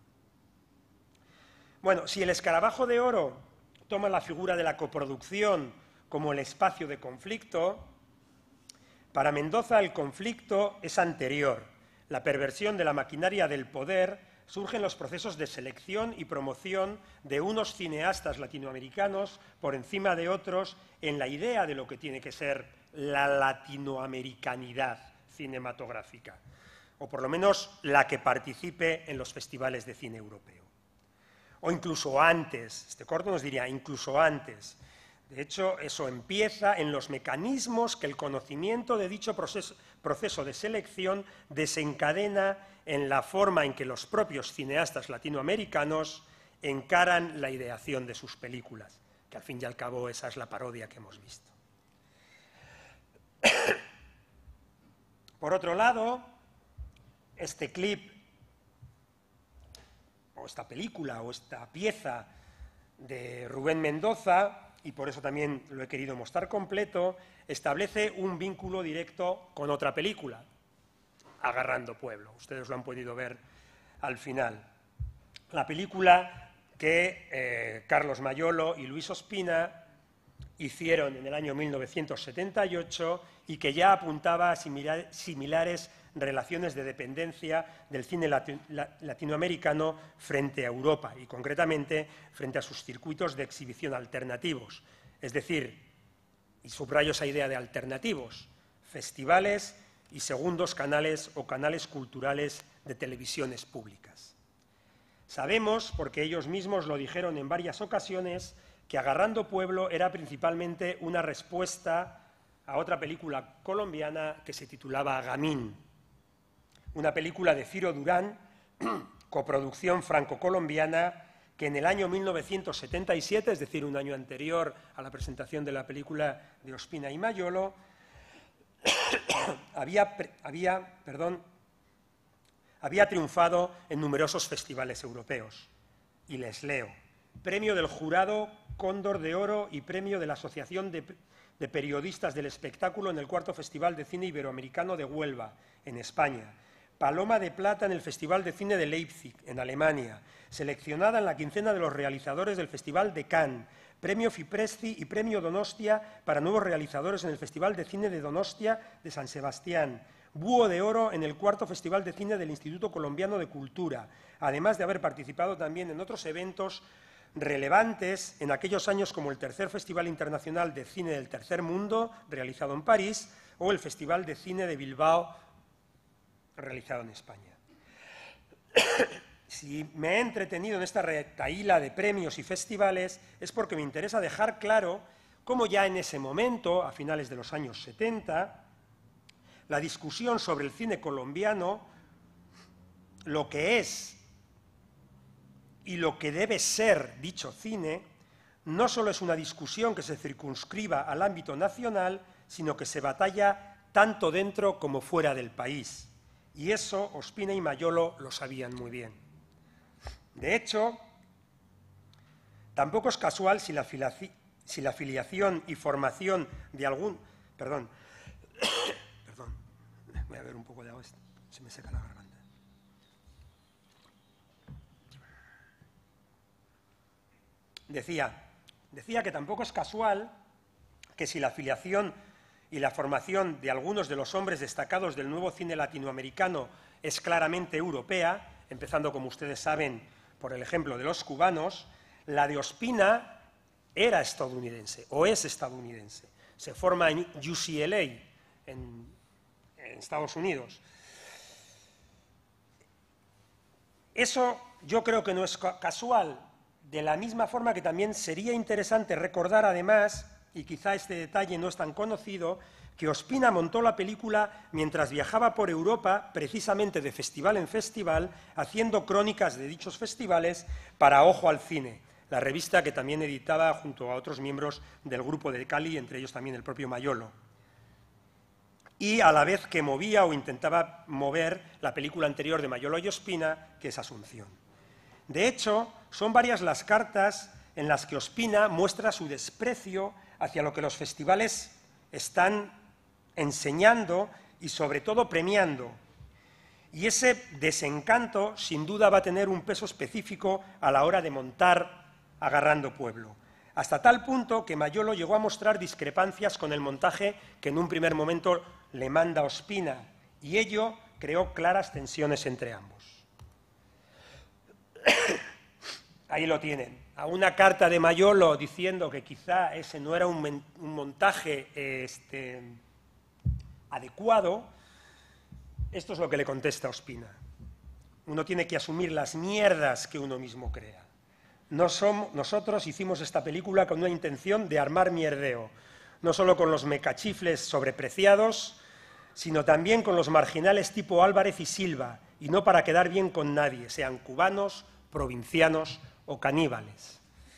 Bueno, si El Escarabajo de Oro toma la figura de la coproducción como el espacio de conflicto, para Mendoza el conflicto es anterior. La perversión de la maquinaria del poder surge en los procesos de selección y promoción de unos cineastas latinoamericanos por encima de otros en la idea de lo que tiene que ser la latinoamericanidad cinematográfica, o por lo menos la que participe en los festivales de cine europeo. O incluso antes, este corto nos diría incluso antes. De hecho, eso empieza en los mecanismos que el conocimiento de dicho proceso, proceso de selección desencadena en la forma en que los propios cineastas latinoamericanos encaran la ideación de sus películas, que al fin y al cabo esa es la parodia que hemos visto. Por otro lado, este clip, o esta película, o esta pieza de Rubén Mendoza, y por eso también lo he querido mostrar completo, establece un vínculo directo con otra película, Agarrando Pueblo. Ustedes lo han podido ver al final. La película que eh, Carlos Mayolo y Luis Ospina hicieron en el año mil novecientos setenta y ocho y que ya apuntaba a similar, similares relaciones de dependencia del cine latino, latinoamericano frente a Europa y concretamente frente a sus circuitos de exhibición alternativos. Es decir, y subrayo esa idea de alternativos, festivales y segundos canales o canales culturales de televisiones públicas. Sabemos, porque ellos mismos lo dijeron en varias ocasiones, que Agarrando Pueblo era principalmente una respuesta a otra película colombiana que se titulaba Gamín, una película de Ciro Durán, coproducción franco-colombiana, que en el año mil novecientos setenta y siete, es decir, un año anterior a la presentación de la película de Ospina y Mayolo, había, había, perdón, había triunfado en numerosos festivales europeos. Y les leo: Premio del Jurado Cóndor de Oro y Premio de la Asociación de, de Periodistas del Espectáculo en el cuarto Festival de Cine Iberoamericano de Huelva, en España. Paloma de Plata en el Festival de Cine de Leipzig, en Alemania. Seleccionada en la quincena de los realizadores del Festival de Cannes. Premio Fipresci y Premio Donostia para nuevos realizadores en el Festival de Cine de Donostia de San Sebastián. Búho de Oro en el cuarto Festival de Cine del Instituto Colombiano de Cultura, además de haber participado también en otros eventos relevantes en aquellos años como el tercer Festival Internacional de Cine del Tercer Mundo, realizado en París, o el Festival de Cine de Bilbao, realizado en España. Si me he entretenido en esta retahíla de premios y festivales es porque me interesa dejar claro como ya en ese momento, a finales de los años setenta, la discusión sobre el cine colombiano, lo que es y lo que debe ser dicho cine, no solo es una discusión que se circunscriba al ámbito nacional, sino que se batalla tanto dentro como fuera del país. Y eso Ospina y Mayolo lo sabían muy bien. De hecho, tampoco es casual si la, si la filiación y formación de algún... Perdón, perdón, voy a ver un poco de agua, se me seca la garganta. Decía, decía que tampoco es casual que si la filiación y la formación de algunos de los hombres destacados del nuevo cine latinoamericano es claramente europea, empezando, como ustedes saben, por el ejemplo de los cubanos, la de Ospina era estadounidense, o es estadounidense. Se forma en U C L A, en, en Estados Unidos. Eso yo creo que no es casual, de la misma forma que también sería interesante recordar, además, y quizá este detalle no es tan conocido, que Ospina montó la película mientras viajaba por Europa, precisamente de festival en festival, haciendo crónicas de dichos festivales para Ojo al Cine, la revista que también editaba junto a otros miembros del grupo de Cali, entre ellos también el propio Mayolo. Y a la vez que movía o intentaba mover la película anterior de Mayolo y Ospina, que es Asunción. De hecho, son varias las cartas en las que Ospina muestra su desprecio hacia lo que los festivales están enseñando y sobre todo premiando. Y ese desencanto sin duda va a tener un peso específico a la hora de montar Agarrando Pueblo, hasta tal punto que Mayolo llegó a mostrar discrepancias con el montaje que en un primer momento le manda Ospina, y ello creó claras tensiones entre ambos. Ahí lo tienen, a una carta de Mayolo diciendo que quizá ese no era un, un montaje este, adecuado. Esto es lo que le contesta Ospina. Uno tiene que asumir las mierdas que uno mismo crea. No somos, nosotros hicimos esta película con una intención de armar mierdeo, no solo con los mecachifles sobrepreciados, sino también con los marginales tipo Álvarez y Silva, y no para quedar bien con nadie, sean cubanos, provincianos o caníbales.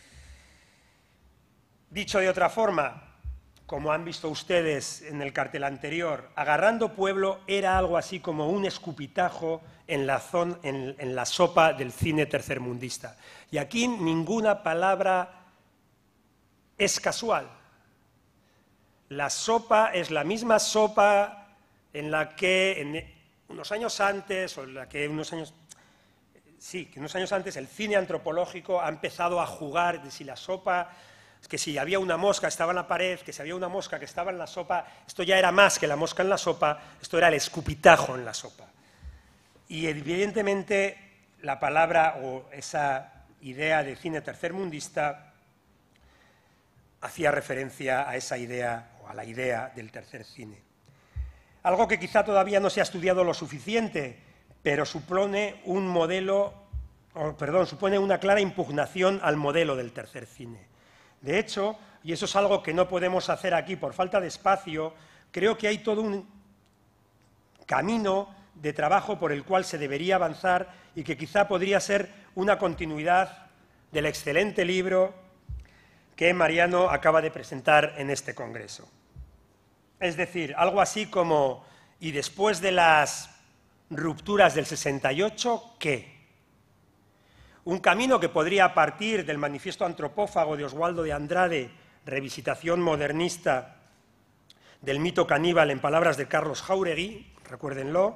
Dicho de otra forma, como han visto ustedes en el cartel anterior, Agarrando Pueblo era algo así como un escupitajo en la, zon, en, en la sopa del cine tercermundista. Y aquí ninguna palabra es casual. La sopa es la misma sopa en la que en unos años antes, o en la que unos años... Sí, que unos años antes el cine antropológico ha empezado a jugar de si la sopa, que si había una mosca estaba en la pared, que si había una mosca que estaba en la sopa, esto ya era más que la mosca en la sopa, esto era el escupitajo en la sopa. Y evidentemente la palabra o esa idea de cine tercermundista hacía referencia a esa idea o a la idea del tercer cine. Algo que quizá todavía no se ha estudiado lo suficiente, pero supone un modelo, oh, perdón, supone una clara impugnación al modelo del tercer cine. De hecho, y eso es algo que no podemos hacer aquí por falta de espacio, creo que hay todo un camino de trabajo por el cual se debería avanzar y que quizá podría ser una continuidad del excelente libro que Mariano acaba de presentar en este congreso. Es decir, algo así como, y después de las rupturas del sesenta y ocho, ¿qué? Un camino que podría partir del manifiesto antropófago de Oswaldo de Andrade, revisitación modernista del mito caníbal en palabras de Carlos Jáuregui, recuérdenlo,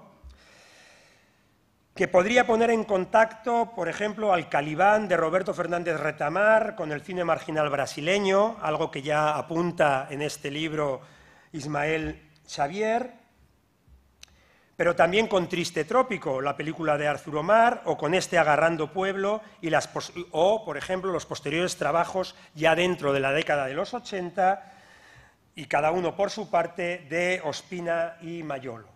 que podría poner en contacto, por ejemplo, al Calibán de Roberto Fernández Retamar con el cine marginal brasileño, algo que ya apunta en este libro Ismael Xavier, pero también con Triste Trópico, la película de Arturo Mar, o con este Agarrando Pueblo, y las o, por ejemplo, los posteriores trabajos ya dentro de la década de los ochenta, y cada uno por su parte, de Ospina y Mayolo.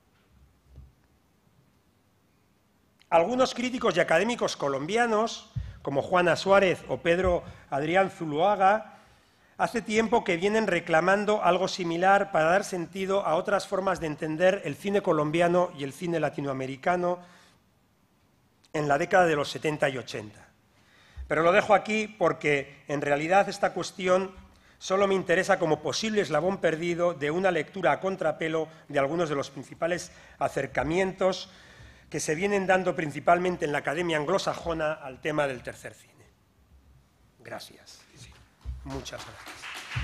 Algunos críticos y académicos colombianos, como Juana Suárez o Pedro Adrián Zuluaga, hace tiempo que vienen reclamando algo similar para dar sentido a otras formas de entender el cine colombiano y el cine latinoamericano en la década de los setenta y ochenta. Pero lo dejo aquí porque, en realidad, esta cuestión solo me interesa como posible eslabón perdido de una lectura a contrapelo de algunos de los principales acercamientos que se vienen dando principalmente en la academia anglosajona al tema del tercer cine. Gracias. Sí, muchas gracias.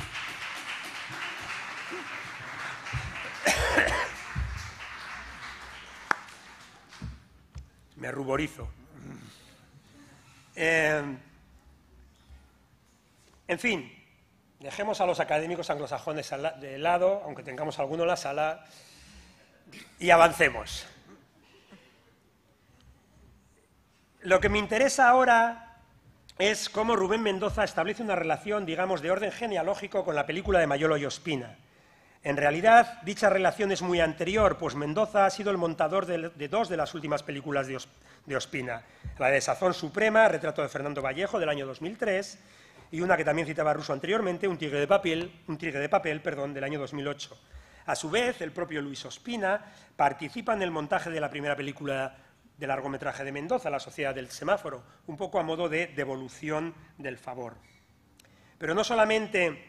Me ruborizo. Eh, en fin, dejemos a los académicos anglosajones de lado, aunque tengamos alguno en la sala, y avancemos. Lo que me interesa ahora es cómo Rubén Mendoza establece una relación, digamos, de orden genealógico con la película de Mayolo y Ospina. En realidad, dicha relación es muy anterior, pues Mendoza ha sido el montador de, de dos de las últimas películas de, Os, de Ospina, la de Sazón Suprema, retrato de Fernando Vallejo, del año dos mil tres, y una que también citaba Russo anteriormente, Un tigre de papel, un tigre de papel perdón, del año dos mil ocho. A su vez, el propio Luis Ospina participa en el montaje de la primera película de largometraje de Mendoza, La sociedad del semáforo, un poco a modo de devolución del favor. Pero no solamente,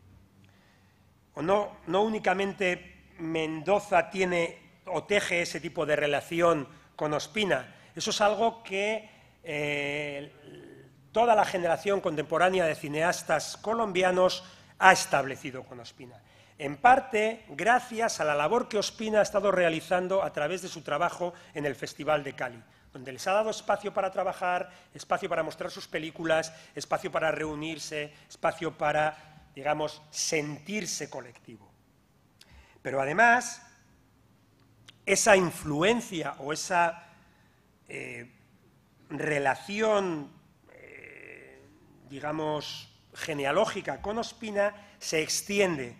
o no, no únicamente Mendoza tiene o teje ese tipo de relación con Ospina, eso es algo que eh, toda la generación contemporánea de cineastas colombianos ha establecido con Ospina. En parte, gracias a la labor que Ospina ha estado realizando a través de su trabajo en el Festival de Cali, donde les ha dado espacio para trabajar, espacio para mostrar sus películas, espacio para reunirse, espacio para, digamos, sentirse colectivo. Pero además, esa influencia o esa eh, relación, eh, digamos, genealógica con Ospina se extiende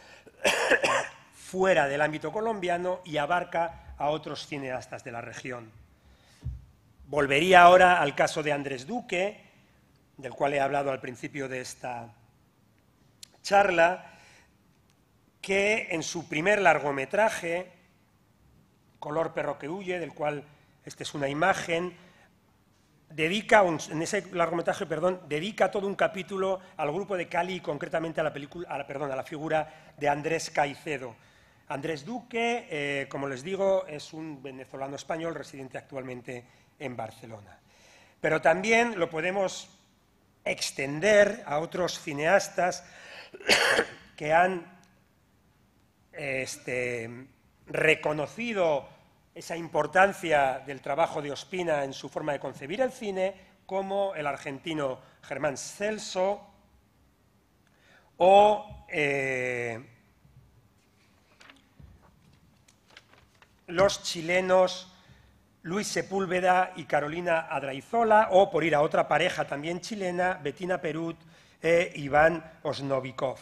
fuera del ámbito colombiano y abarca a otros cineastas de la región. Volvería ahora al caso de Andrés Duque, del cual he hablado al principio de esta charla, que en su primer largometraje, Color perro que huye, del cual esta es una imagen, dedica un, en ese largometraje, perdón, dedica todo un capítulo al grupo de Cali y concretamente a la película, a la, perdón, a la figura de Andrés Caicedo. Andrés Duque, eh, como les digo, es un venezolano español residente actualmente en Barcelona. Pero también lo podemos extender a otros cineastas que han este, reconocido esa importancia del trabajo de Ospina en su forma de concebir el cine, como el argentino Germán Celso o eh, los chilenos Luis Sepúlveda y Carolina Adraizola, o, por ir a otra pareja también chilena, Bettina Perut e Iván Osnovikov.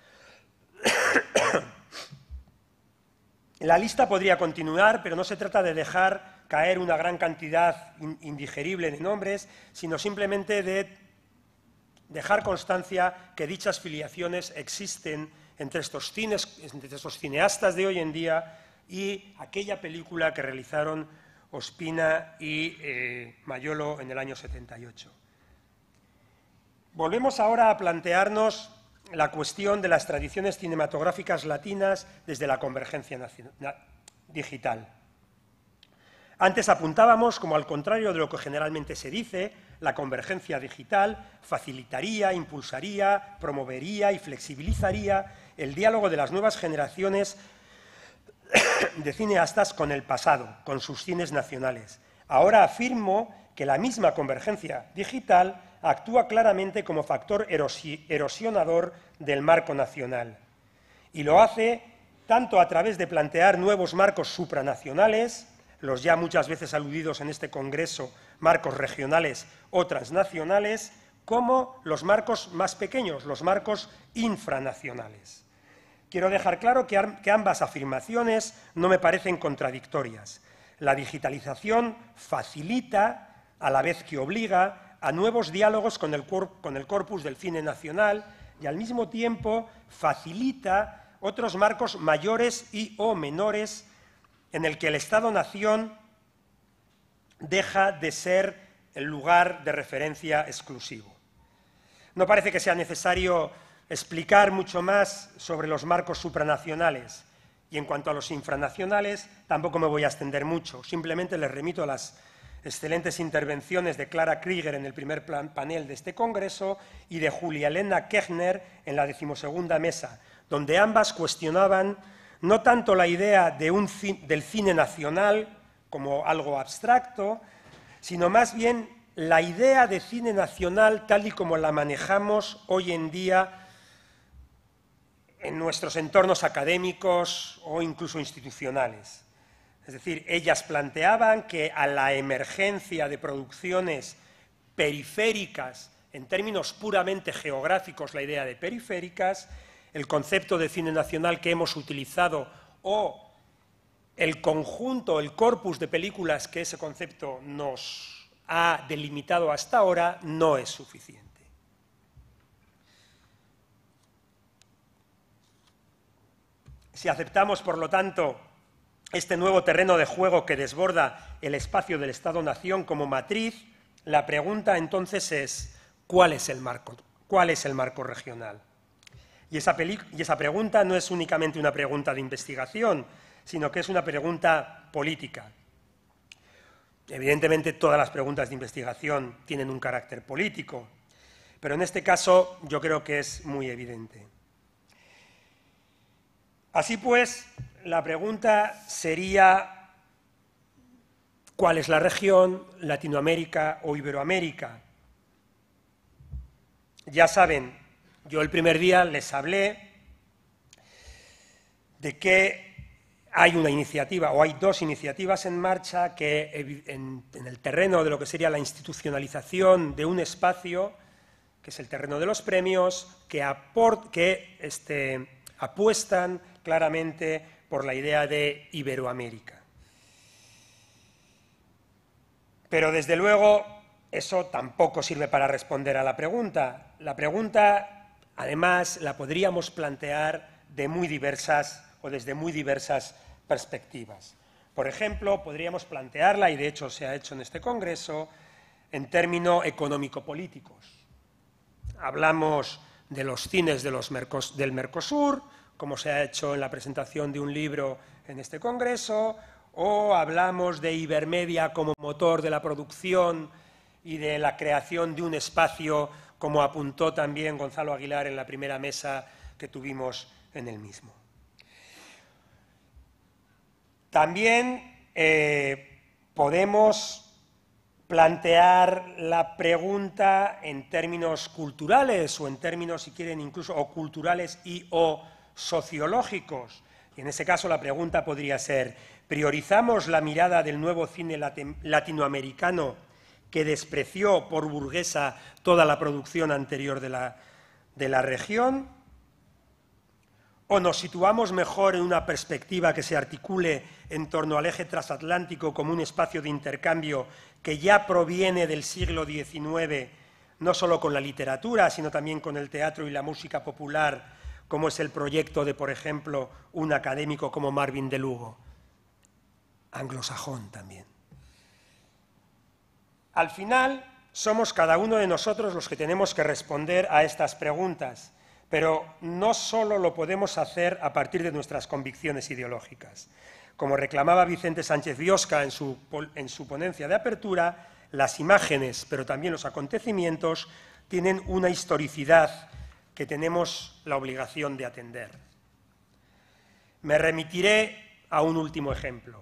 La lista podría continuar, pero no se trata de dejar caer una gran cantidad indigerible de nombres, sino simplemente de dejar constancia que dichas filiaciones existen entre estos, cines, entre estos cineastas de hoy en día y aquella película que realizaron Ospina y eh, Mayolo en el año setenta y ocho. Volvemos ahora a plantearnos la cuestión de las tradiciones cinematográficas latinas desde la convergencia digital. Antes apuntábamos, como al contrario de lo que generalmente se dice, la convergencia digital facilitaría, impulsaría, promovería y flexibilizaría el diálogo de las nuevas generaciones de cineastas con el pasado, con sus cines nacionales. Ahora afirmo que la misma convergencia digital actúa claramente como factor erosionador del marco nacional. Y lo hace tanto a través de plantear nuevos marcos supranacionales, los ya muchas veces aludidos en este congreso, marcos regionales o transnacionales, como los marcos más pequeños, los marcos infranacionales. Quiero dejar claro que, que ambas afirmaciones no me parecen contradictorias. La digitalización facilita, a la vez que obliga, a nuevos diálogos con el, con el corpus del cine nacional, y al mismo tiempo facilita otros marcos mayores y o menores en el que el Estado-nación deja de ser el lugar de referencia exclusivo. No parece que sea necesario explicar mucho más sobre los marcos supranacionales, y en cuanto a los infranacionales tampoco me voy a extender mucho, simplemente les remito a las excelentes intervenciones de Clara Krieger en el primer plan, panel de este congreso y de Julia Elena Kechner en la decimosegunda mesa, donde ambas cuestionaban no tanto la idea de un, del cine nacional como algo abstracto, sino más bien la idea de cine nacional tal y como la manejamos hoy en día en nuestros entornos académicos o incluso institucionales. Es decir, ellas planteaban que a la emergencia de producciones periféricas, en términos puramente geográficos, la idea de periféricas, el concepto de cine nacional que hemos utilizado o el conjunto, el corpus de películas que ese concepto nos ha delimitado hasta ahora, no es suficiente. Si aceptamos, por lo tanto, este nuevo terreno de juego que desborda el espacio del Estado-nación como matriz, la pregunta entonces es, ¿cuál es el marco? ¿Cuál es el marco regional? Y esa, y esa pregunta no es únicamente una pregunta de investigación, sino que es una pregunta política. Evidentemente, todas las preguntas de investigación tienen un carácter político, pero en este caso yo creo que es muy evidente. Así pues, la pregunta sería, ¿cuál es la región, Latinoamérica o Iberoamérica? Ya saben, yo el primer día les hablé de que hay una iniciativa, o hay dos iniciativas en marcha que en, en el terreno de lo que sería la institucionalización de un espacio, que es el terreno de los premios, que, aport, que este, apuestan claramente por la idea de Iberoamérica. Pero, desde luego, eso tampoco sirve para responder a la pregunta. La pregunta, además, la podríamos plantear de muy diversas o desde muy diversas perspectivas. Por ejemplo, podríamos plantearla, y de hecho se ha hecho en este congreso, en términos económico-políticos. Hablamos de los cines de los Mercos, del Mercosur, como se ha hecho en la presentación de un libro en este congreso, o hablamos de Ibermedia como motor de la producción y de la creación de un espacio, como apuntó también Gonzalo Aguilar en la primera mesa que tuvimos en el mismo. También eh, podemos plantear la pregunta en términos culturales o en términos, si quieren, incluso o culturales y o sociológicos. Y en ese caso la pregunta podría ser, ¿priorizamos la mirada del nuevo cine latinoamericano que despreció por burguesa toda la producción anterior de la, de la región? ¿O nos situamos mejor en una perspectiva que se articule en torno al eje transatlántico como un espacio de intercambio que ya proviene del siglo diecinueve, no solo con la literatura, sino también con el teatro y la música popular, como es el proyecto de, por ejemplo, un académico como Marvin de Lugo, anglosajón también? Al final, somos cada uno de nosotros los que tenemos que responder a estas preguntas, pero no solo lo podemos hacer a partir de nuestras convicciones ideológicas. Como reclamaba Vicente Sánchez Biosca en su, en su ponencia de apertura, las imágenes, pero también los acontecimientos, tienen una historicidad que tenemos la obligación de atender. Me remitiré a un último ejemplo.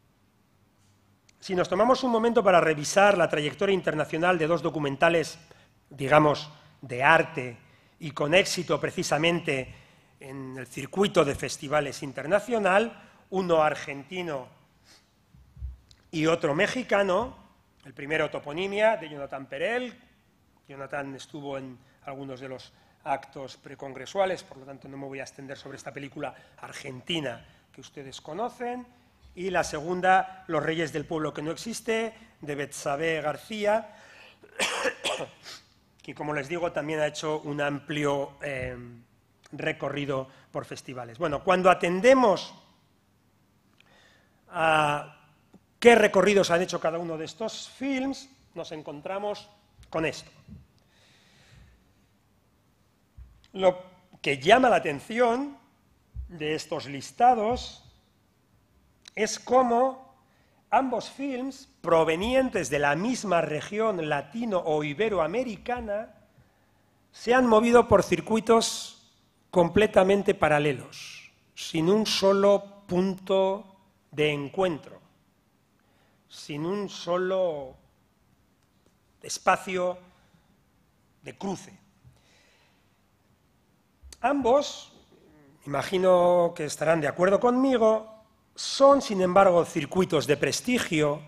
Si nos tomamos un momento para revisar la trayectoria internacional de dos documentales, digamos, de arte y con éxito precisamente en el circuito de festivales internacional, uno argentino y otro mexicano, el primero Toponimia, de Jonathan Perel. Jonathan estuvo en algunos de los actos precongresuales, por lo tanto no me voy a extender sobre esta película argentina que ustedes conocen. Y la segunda, Los Reyes del Pueblo que no existe, de Betsabe García, y, como les digo, también ha hecho un amplio eh, recorrido por festivales. Bueno, cuando atendemos a qué recorridos han hecho cada uno de estos films, nos encontramos con esto. Lo que llama la atención de estos listados es cómo ambos films, provenientes de la misma región latino o iberoamericana, se han movido por circuitos completamente paralelos, sin un solo punto de encuentro, sin un solo espacio de cruce. Ambos, imagino que estarán de acuerdo conmigo, son, sin embargo, circuitos de prestigio,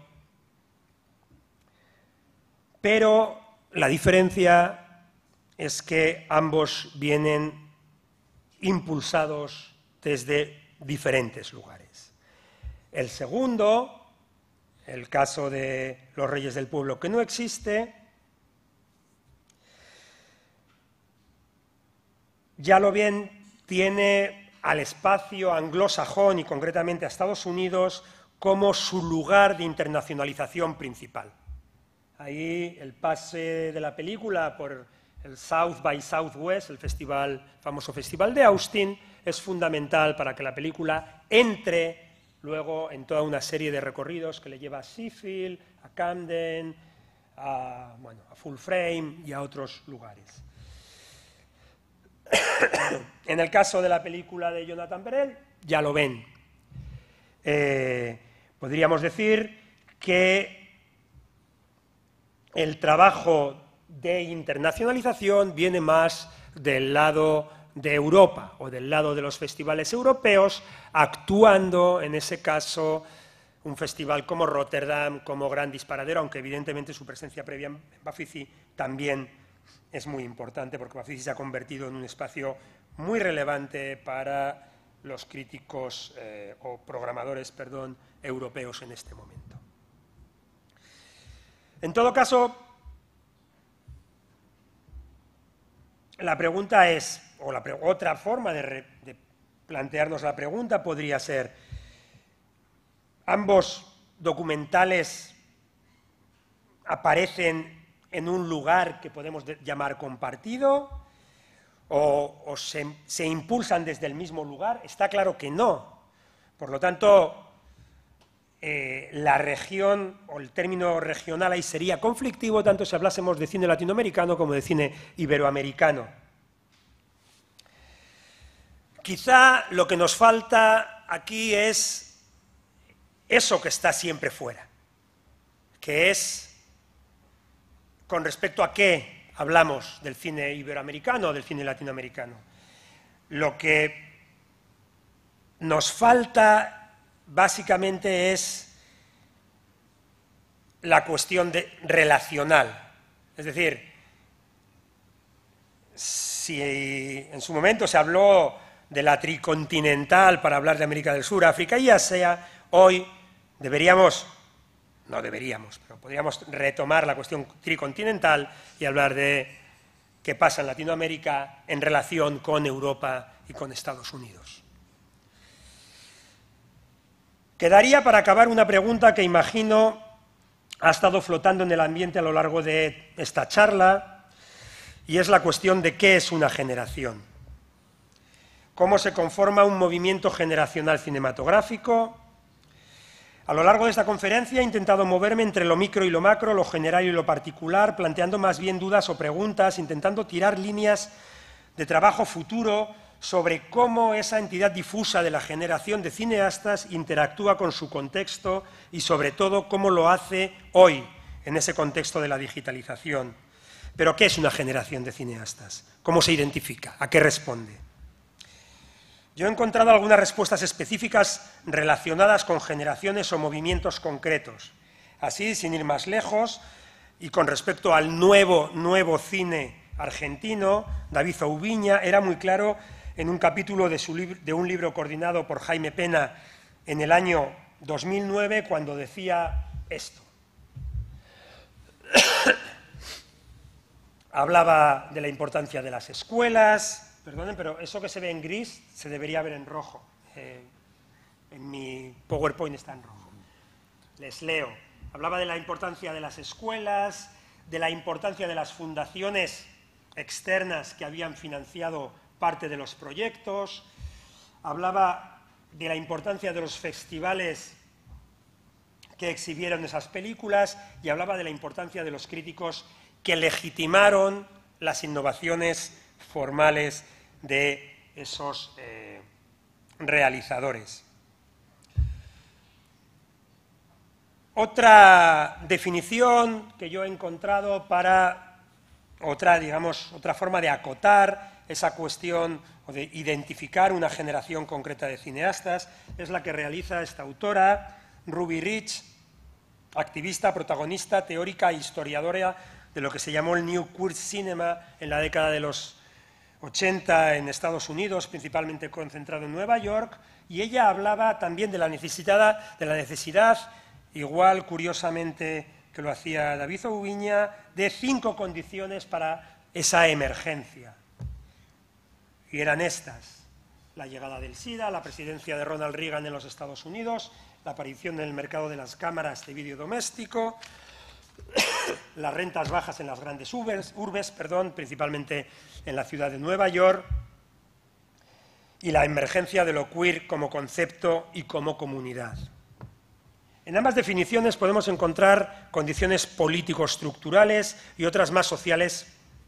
pero la diferencia es que ambos vienen impulsados desde diferentes lugares. El segundo, el caso de Los Reyes del Pueblo que no existe, ya lo bien tiene al espacio anglosajón y concretamente a Estados Unidos como su lugar de internacionalización principal. Ahí el pase de la película por el South by Southwest, el festival, famoso festival de Austin, es fundamental para que la película entre luego en toda una serie de recorridos que le lleva a Sheffield, a Camden, a, bueno, a Full Frame y a otros lugares. En el caso de la película de Jonathan Perel, ya lo ven. Eh, podríamos decir que el trabajo de internacionalización viene más del lado de Europa o del lado de los festivales europeos, actuando en ese caso un festival como Rotterdam, como Gran Disparadero, aunque evidentemente su presencia previa en Bafisi también es muy importante, porque Bafisi se ha convertido en un espacio muy relevante para los críticos eh, o programadores, perdón, europeos en este momento. En todo caso, la pregunta es, o la pre otra forma de, re de plantearnos la pregunta podría ser, ¿ambos documentales aparecen en un lugar que podemos llamar compartido o, o se, se impulsan desde el mismo lugar? Está claro que no. Por lo tanto, eh, la región o el término regional ahí sería conflictivo, tanto si hablásemos de cine latinoamericano como de cine iberoamericano. Quizá lo que nos falta aquí es eso que está siempre fuera, que es con respecto a qué hablamos del cine iberoamericano o del cine latinoamericano. Lo que nos falta básicamente es la cuestión de, relacional. Es decir, si en su momento se habló de la tricontinental para hablar de América del Sur, África y Asia, hoy deberíamos... No deberíamos, pero podríamos retomar la cuestión tricontinental y hablar de qué pasa en Latinoamérica en relación con Europa y con Estados Unidos. Quedaría para acabar una pregunta que imagino ha estado flotando en el ambiente a lo largo de esta charla, y es la cuestión de qué es una generación. ¿Cómo se conforma un movimiento generacional cinematográfico? A lo largo de esta conferencia he intentado moverme entre lo micro y lo macro, lo general y lo particular, planteando más bien dudas o preguntas, intentando tirar líneas de trabajo futuro sobre cómo esa entidad difusa de la generación de cineastas interactúa con su contexto y, sobre todo, cómo lo hace hoy, en ese contexto de la digitalización. Pero, ¿qué es una generación de cineastas? ¿Cómo se identifica? ¿A qué responde? Yo he encontrado algunas respuestas específicas relacionadas con generaciones o movimientos concretos. Así, sin ir más lejos, y con respecto al nuevo, nuevo cine argentino, David Zoubiña era muy claro en un capítulo de, su de un libro coordinado por Jaime Pena en el año dos mil nueve, cuando decía esto. hablaba de la importancia de las escuelas. Perdonen, pero eso que se ve en gris se debería ver en rojo. Eh, en mi PowerPoint está en rojo. Les leo. Hablaba de la importancia de las escuelas, de la importancia de las fundaciones externas que habían financiado parte de los proyectos. Hablaba de la importancia de los festivales que exhibieron esas películas y hablaba de la importancia de los críticos que legitimaron las innovaciones formales de esos eh, realizadores. Otra definición que yo he encontrado para otra, digamos, otra forma de acotar esa cuestión o de identificar una generación concreta de cineastas es la que realiza esta autora, Ruby Rich, activista, protagonista, teórica e historiadora de lo que se llamó el New Queer Cinema en la década de los ochenta en Estados Unidos, principalmente concentrado en Nueva York, y ella hablaba también de la necesidad, de la necesidad, igual curiosamente que lo hacía David Oubiña, de cinco condiciones para esa emergencia. Y eran estas: la llegada del SIDA, la presidencia de Ronald Reagan en los Estados Unidos, la aparición en el mercado de las cámaras de vídeo doméstico, las rentas bajas en las grandes urbes, urbes, perdón, principalmente en la ciudad de Nueva York, y la emergencia de lo queer como concepto y como comunidad. En ambas definiciones podemos encontrar condiciones político-estructurales y otras más sociales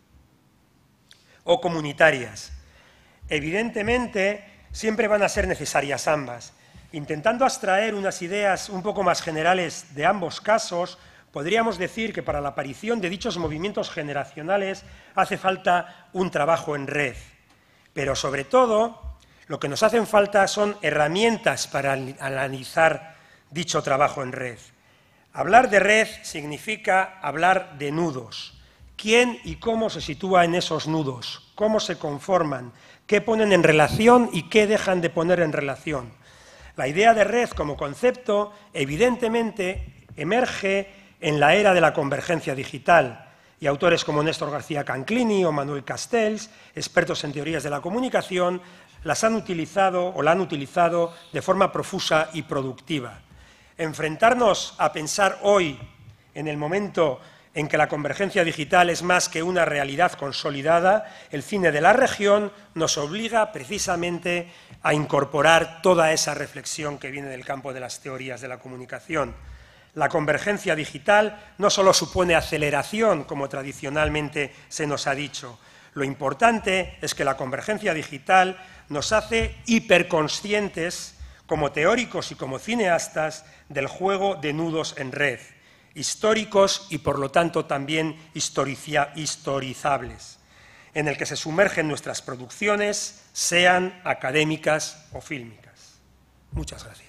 o comunitarias. Evidentemente, siempre van a ser necesarias ambas. Intentando abstraer unas ideas un poco más generales de ambos casos, podríamos decir que para la aparición de dichos movimientos generacionales hace falta un trabajo en red. Pero sobre todo, lo que nos hacen falta son herramientas para analizar dicho trabajo en red. Hablar de red significa hablar de nudos. ¿Quién y cómo se sitúa en esos nudos? ¿Cómo se conforman? ¿Qué ponen en relación y qué dejan de poner en relación? La idea de red como concepto, evidentemente, emerge en la era de la convergencia digital, y autores como Néstor García Canclini o Manuel Castells, expertos en teorías de la comunicación, las han utilizado o la han utilizado de forma profusa y productiva. Enfrentarnos a pensar hoy, en el momento en que la convergencia digital es más que una realidad consolidada, el cine de la región nos obliga precisamente a incorporar toda esa reflexión que viene del campo de las teorías de la comunicación. La convergencia digital no solo supone aceleración, como tradicionalmente se nos ha dicho. Lo importante es que la convergencia digital nos hace hiperconscientes, como teóricos y como cineastas, del juego de nudos en red, históricos y por lo tanto también historizables, en el que se sumergen nuestras producciones, sean académicas o fílmicas. Muchas gracias.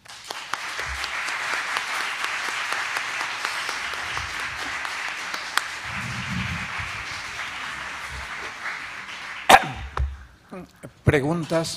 ¿Preguntas?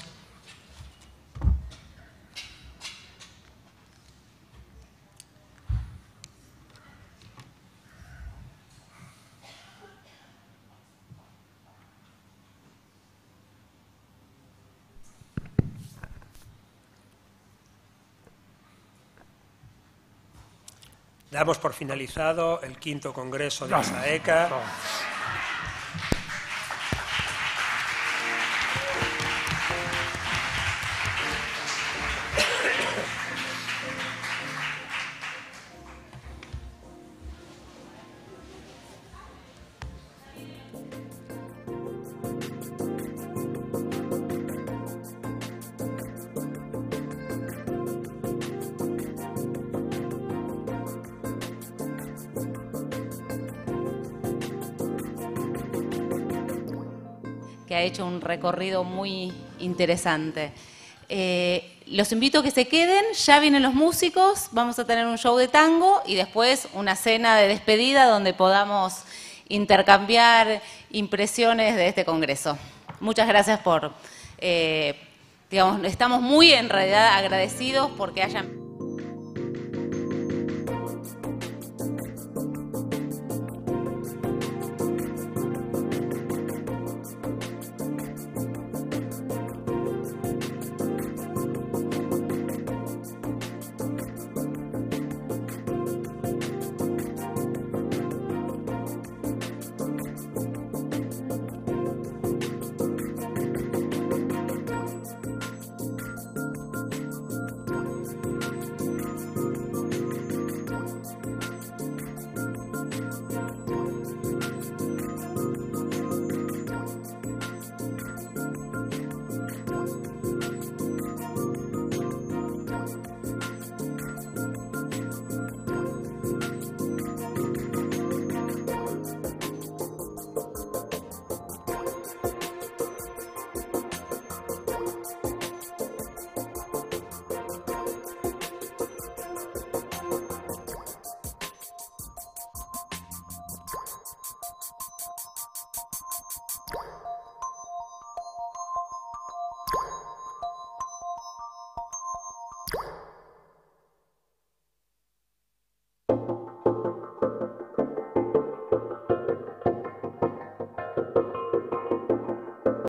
Damos por finalizado el quinto congreso de ASAECA. que ha hecho un recorrido muy interesante. Eh, los invito a que se queden, ya vienen los músicos, vamos a tener un show de tango y después una cena de despedida donde podamos intercambiar impresiones de este congreso. Muchas gracias por, eh, digamos, estamos muy en realidad agradecidos porque hayan...